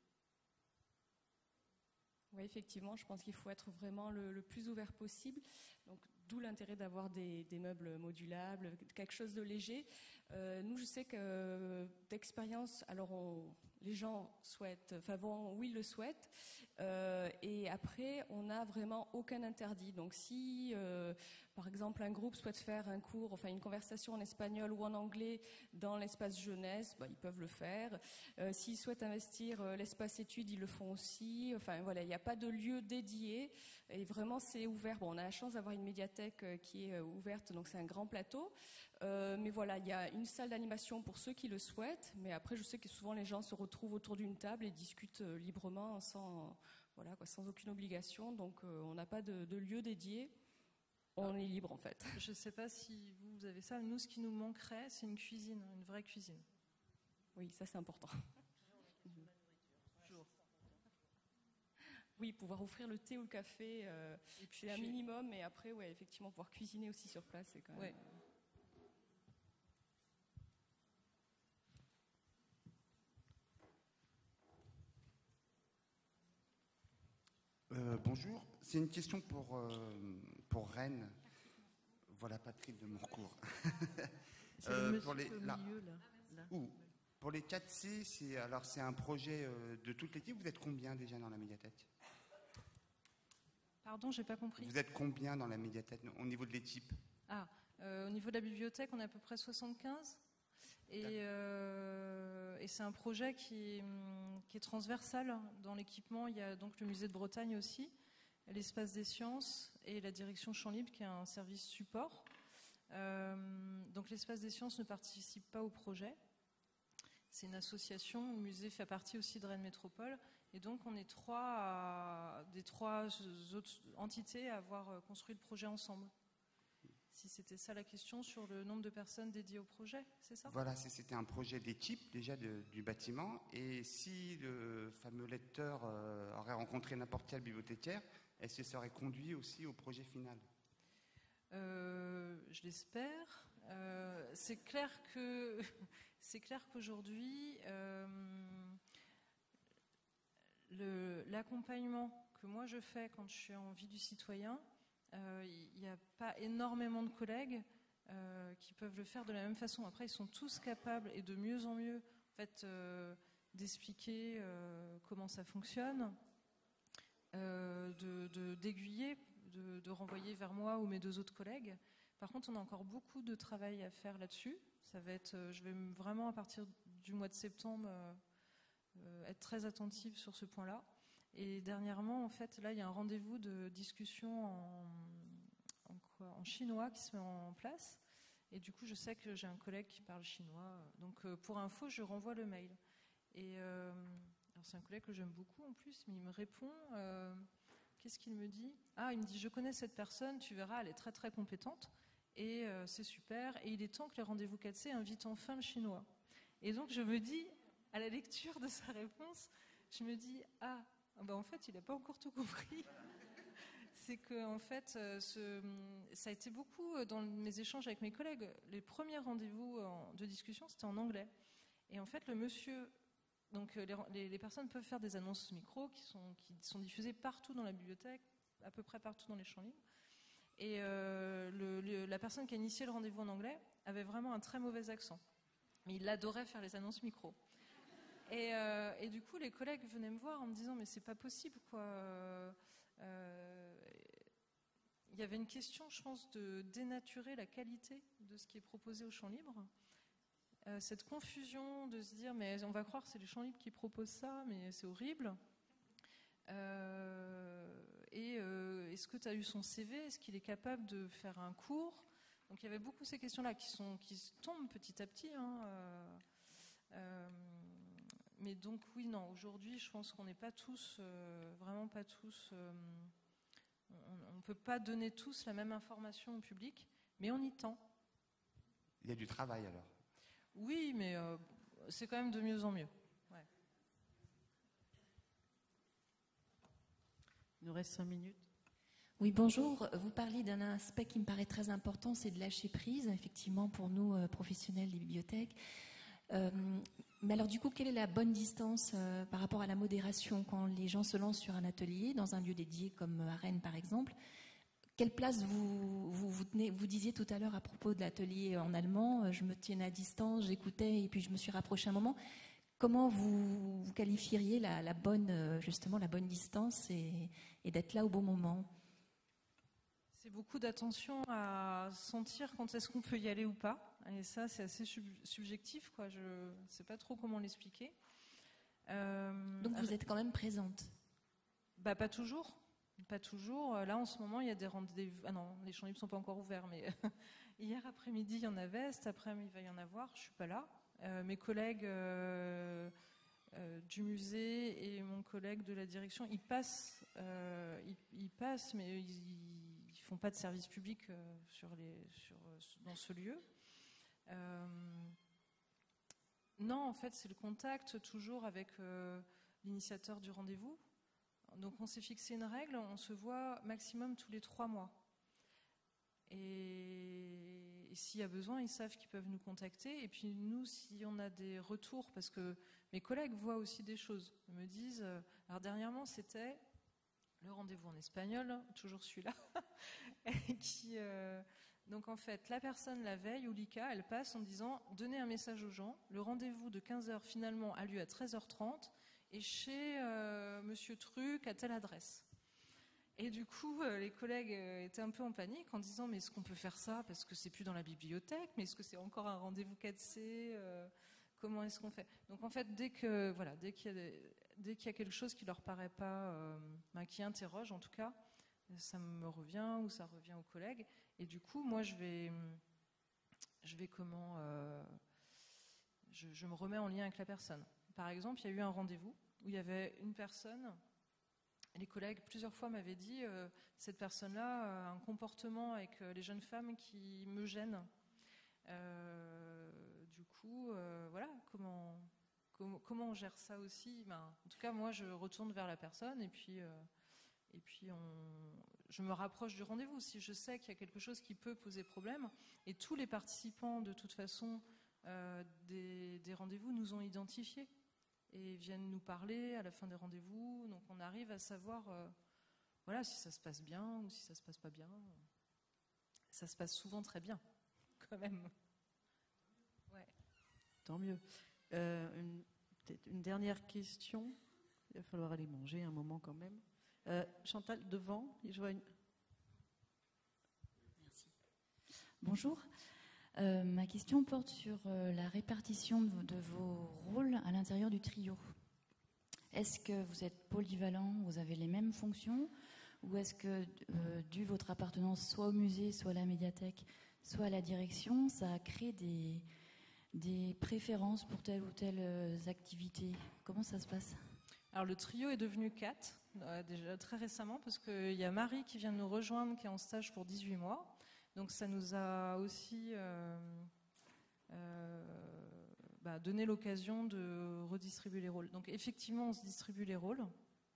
Oui, effectivement, je pense qu'il faut être vraiment le, le plus ouvert possible. Donc, d'où l'intérêt d'avoir des, des meubles modulables, quelque chose de léger. Euh, nous, je sais que euh, d'expérience, alors on, les gens souhaitent, enfin bon, oui, le souhaitent. Euh, et après, on n'a vraiment aucun interdit. Donc, si, euh, par exemple, un groupe souhaite faire un cours, enfin une conversation en espagnol ou en anglais dans l'espace jeunesse, bah, ils peuvent le faire. Euh, s'ils souhaitent investir euh, l'espace études, ils le font aussi. Enfin, voilà, il n'y a pas de lieu dédié. Et vraiment, c'est ouvert. Bon, on a la chance d'avoir une médiathèque euh, qui est euh, ouverte, donc c'est un grand plateau. Euh, mais voilà, il y a une salle d'animation pour ceux qui le souhaitent. Mais après, je sais que souvent les gens se retrouvent autour d'une table et discutent euh, librement, sans, voilà, quoi, sans aucune obligation. Donc, euh, on n'a pas de, de lieu dédié. On est libre, en fait. Je ne sais pas si vous avez ça. Nous, ce qui nous manquerait, c'est une cuisine, une vraie cuisine. Oui, ça, c'est important. Oui, pouvoir offrir le thé ou le café, euh, et puis, c'est un minimum. Et après, ouais, effectivement, pouvoir cuisiner aussi sur place, c'est quand même... Ouais. Euh, bonjour, c'est une question pour, euh, pour Rennes. Voilà Patrick de Mourcourt. C'est le monsieur pour les, au là, milieu, là. là. Où, pour les quatre C, c'est, alors c'est un projet euh, de toute l'équipe. Vous êtes combien déjà dans la médiathèque? Pardon, j'ai pas compris. Vous êtes combien dans la médiathèque au niveau de l'équipe? Ah, euh, au niveau de la bibliothèque, on est à peu près soixante-quinze. Et, euh, et c'est un projet qui est, qui est transversal. Dans l'équipement, il y a donc le musée de Bretagne aussi, l'espace des sciences et la direction Champs Libres, qui est un service support. Euh, donc l'espace des sciences ne participe pas au projet. C'est une association, le musée fait partie aussi de Rennes Métropole, et donc on est trois à, des trois autres entités à avoir construit le projet ensemble. Si c'était ça la question sur le nombre de personnes dédiées au projet, c'est ça? Voilà, c'était un projet d'équipe déjà de, du bâtiment, et si le fameux lecteur euh, aurait rencontré n'importe quel bibliothécaire, est-ce qu'il serait conduit aussi au projet final? euh, Je l'espère. Euh, c'est clair que c'est clair qu'aujourd'hui euh, le, l'accompagnement que moi je fais quand je suis en vie du citoyen, il euh, n'y a pas énormément de collègues euh, qui peuvent le faire de la même façon. Après, ils sont tous capables et de mieux en mieux en fait, euh, d'expliquer euh, comment ça fonctionne, euh, de, de, d'aiguiller, de, de renvoyer vers moi ou mes deux autres collègues. Par contre, on a encore beaucoup de travail à faire là-dessus. Ça va être, je vais vraiment, à partir du mois de septembre, euh, être très attentive sur ce point-là. Et dernièrement, en fait, là, il y a un rendez-vous de discussion en, en, quoi, en chinois qui se met en place. Et du coup, je sais que j'ai un collègue qui parle chinois. Donc, euh, pour info, je renvoie le mail. Et euh, alors c'est un collègue que j'aime beaucoup en plus, mais il me répond... Euh, Qu'est-ce qu'il me dit? Ah, il me dit, je connais cette personne, tu verras, elle est très très compétente, et euh, c'est super, et il est temps que les rendez-vous quatre C invitent enfin le chinois. Et donc je me dis, à la lecture de sa réponse, je me dis, ah, bah en fait, il n'a pas encore tout compris. C'est que, en fait, euh, ce, ça a été beaucoup dans mes échanges avec mes collègues. Les premiers rendez-vous de discussion, c'était en anglais. Et en fait, le monsieur... Donc les, les, les personnes peuvent faire des annonces micro qui sont, qui sont diffusées partout dans la bibliothèque, à peu près partout dans les champs libres. Et euh, le, le, la personne qui a initié le rendez-vous en anglais avait vraiment un très mauvais accent. Mais il adorait faire les annonces micro. Et, euh, et du coup, les collègues venaient me voir en me disant « mais c'est pas possible, quoi euh, ». Il y avait une question, je pense, de dénaturer la qualité de ce qui est proposé aux champs libres. Euh, cette confusion de se dire mais on va croire que c'est les champs libres qui proposent ça, mais c'est horrible. Euh, et euh, est-ce que tu as eu son C V? Est-ce qu'il est capable de faire un cours? Donc il y avait beaucoup ces questions-là qui, sont, qui tombent petit à petit. Hein, euh, euh, mais donc oui, non, aujourd'hui je pense qu'on n'est pas tous, euh, vraiment pas tous, euh, on ne peut pas donner tous la même information au public, mais on y tend. Il y a du travail alors. Oui, mais euh, c'est quand même de mieux en mieux. Ouais. Il nous reste cinq minutes. Oui, bonjour. Vous parliez d'un aspect qui me paraît très important, c'est de lâcher prise, effectivement, pour nous, euh, professionnels des bibliothèques. Euh, mais alors, du coup, quelle est la bonne distance euh, par rapport à la modération quand les gens se lancent sur un atelier, dans un lieu dédié comme à Rennes, par exemple? Quelle place vous, vous, vous, tenez, vous disiez tout à l'heure à propos de l'atelier en allemand, je me tiens à distance, j'écoutais et puis je me suis rapprochée un moment. Comment vous, vous qualifieriez la, la bonne, justement, la bonne distance et, et d'être là au bon moment? C'est beaucoup d'attention à sentir quand est-ce qu'on peut y aller ou pas. Et ça, c'est assez sub- subjectif, quoi. Je ne sais pas trop comment l'expliquer. Euh, Donc vous êtes quand même présente? Bah, pas toujours. Pas toujours. Là, en ce moment, il y a des rendez-vous. Ah non, les champs libres ne sont pas encore ouverts, mais hier après-midi, il y en avait. Cet après-midi, il va y en avoir. Je ne suis pas là. Euh, mes collègues euh, euh, du musée et mon collègue de la direction, ils passent, euh, ils, ils passent mais ils ne font pas de service public euh, sur les, sur, dans ce lieu. Euh, non, en fait, c'est le contact toujours avec euh, l'initiateur du rendez-vous. Donc on s'est fixé une règle, on se voit maximum tous les trois mois. Et, et s'il y a besoin, ils savent qu'ils peuvent nous contacter. Et puis nous, si on a des retours, parce que mes collègues voient aussi des choses, ils me disent... Euh, alors dernièrement, c'était le rendez-vous en espagnol, toujours celui-là, qui, euh, Donc en fait, la personne la veille, ou l'I C A, elle passe en disant « Donnez un message aux gens, le rendez-vous de quinze heures finalement a lieu à treize heures trente et chez euh, Monsieur Truc à telle adresse ». Et du coup, euh, les collègues euh, étaient un peu en panique en disant « Mais est-ce qu'on peut faire ça parce que c'est plus dans la bibliothèque? Mais est-ce que c'est encore un rendez-vous quatre C euh, Comment est-ce qu'on fait ?» Donc en fait, dès que voilà, dès qu'il y a, des, dès qu'il y a quelque chose qui leur paraît pas, euh, ben, qui interroge en tout cas, ça me revient ou ça revient aux collègues. Et du coup, moi, je vais, je vais comment, euh, je, je me remets en lien avec la personne. Par exemple, il y a eu un rendez-vous où il y avait une personne. Les collègues, plusieurs fois, m'avaient dit euh, cette personne-là a un comportement avec les jeunes femmes qui me gêne. Euh, du coup, euh, voilà, comment, comment, comment on gère ça aussi? Ben, en tout cas, moi, je retourne vers la personne et puis, euh, et puis on, je me rapproche du rendez-vous. Si je sais qu'il y a quelque chose qui peut poser problème, et tous les participants, de toute façon, euh, des, des rendez-vous nous ont identifiés et viennent nous parler à la fin des rendez-vous. Donc on arrive à savoir euh, voilà, si ça se passe bien ou si ça se passe pas bien. Ça se passe souvent très bien, quand même. Ouais. Tant mieux. Euh, une, peut-être une dernière question. Il va falloir aller manger un moment quand même. Euh, Chantal, devant, je vois une... Merci. Bonjour. Euh, ma question porte sur euh, la répartition de, de vos rôles à l'intérieur du trio. Est-ce que vous êtes polyvalent, vous avez les mêmes fonctions, ou est-ce que, euh, dû votre appartenance soit au musée, soit à la médiathèque, soit à la direction, ça a créé des, des préférences pour telle ou telle euh, activité? Comment ça se passe? Alors le trio est devenu quatre, euh, déjà très récemment, parce qu'il y a Marie qui vient de nous rejoindre, qui est en stage pour dix-huit mois. Donc ça nous a aussi euh, euh, bah, donné l'occasion de redistribuer les rôles. Donc effectivement, on se distribue les rôles.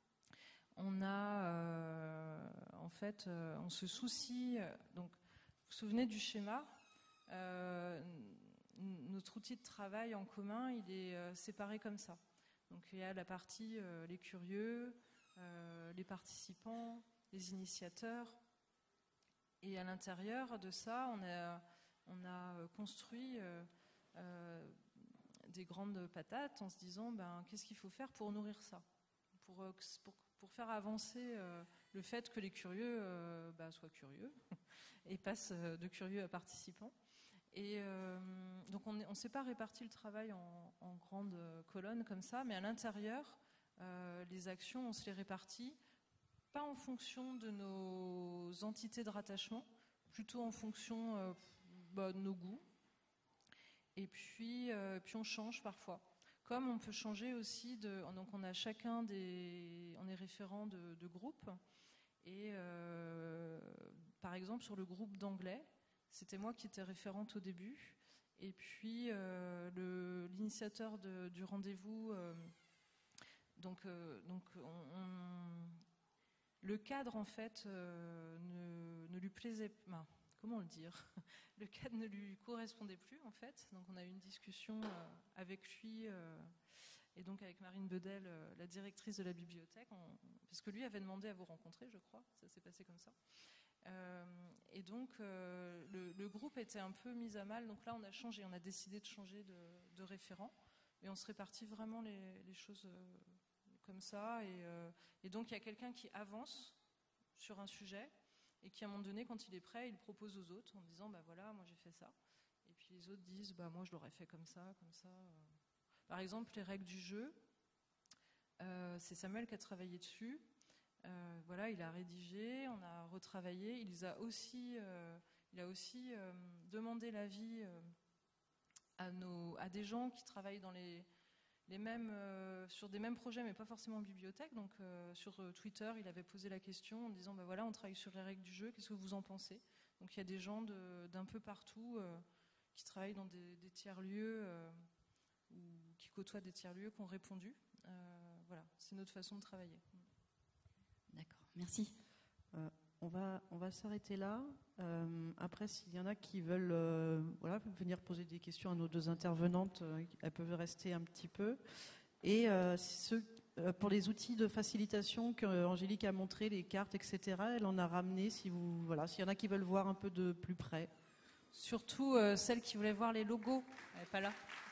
On a, euh, en fait, euh, on se soucie. Donc, vous vous souvenez du schéma? euh, Notre outil de travail en commun, il est euh, séparé comme ça. Donc il y a la partie euh, les curieux, euh, les participants, les initiateurs. Et à l'intérieur de ça, on a, on a construit euh, euh, des grandes patates en se disant ben, qu'est-ce qu'il faut faire pour nourrir ça, pour, pour, pour faire avancer euh, le fait que les curieux euh, ben, soient curieux et passent de curieux à participants. Et euh, donc on ne s'est pas réparti le travail en, en grandes colonnes comme ça, mais à l'intérieur, euh, les actions, on se les répartit pas en fonction de nos entités de rattachement, plutôt en fonction euh, bah, de nos goûts. Et puis, euh, puis on change parfois. Comme on peut changer aussi, de, donc on a chacun des, on est référent de, de groupe. Et euh, par exemple sur le groupe d'anglais, c'était moi qui étais référente au début. Et puis euh, le, l'initiateur de, du rendez-vous, euh, donc, euh, donc on, on le cadre, en fait, euh, ne, ne lui plaisait pas. Ben, comment le dire? Le cadre ne lui correspondait plus, en fait. Donc, on a eu une discussion euh, avec lui euh, et donc avec Marine Bedel, euh, la directrice de la bibliothèque, on, parce que lui avait demandé à vous rencontrer, je crois. Ça s'est passé comme ça. Euh, et donc, euh, le, le groupe était un peu mis à mal. Donc là, on a changé. On a décidé de changer de, de référent. Et on se répartit vraiment les, les choses... Euh, comme ça, et, euh, et donc il y a quelqu'un qui avance sur un sujet et qui à un moment donné, quand il est prêt, il propose aux autres en disant bah voilà, moi j'ai fait ça, et puis les autres disent bah moi je l'aurais fait comme ça, comme ça. Par exemple, les règles du jeu, euh, c'est Samuel qui a travaillé dessus. Euh, voilà, il a rédigé, on a retravaillé, il a aussi, euh, il a aussi euh, demandé l'avis euh, à nos, à des gens qui travaillent dans les Les mêmes, euh, sur des mêmes projets, mais pas forcément en bibliothèque. Donc, euh, sur euh, Twitter, il avait posé la question en disant ben voilà, on travaille sur les règles du jeu, qu'est-ce que vous en pensez? Donc, il y a des gens de, d'un peu partout euh, qui travaillent dans des, des tiers-lieux euh, ou qui côtoient des tiers-lieux qui ont répondu. Euh, voilà, c'est notre façon de travailler. D'accord, merci. Euh, on va, on va s'arrêter là. Euh, après, s'il y en a qui veulent euh, voilà, venir poser des questions à nos deux intervenantes, euh, elles peuvent rester un petit peu. Et euh, ceux, pour les outils de facilitation qu'Angélique a montré, les cartes, et cetera. Elle en a ramené, si vous, voilà, s'il y en a qui veulent voir un peu de plus près. Surtout euh, celle qui voulait voir les logos, elle n'est pas là.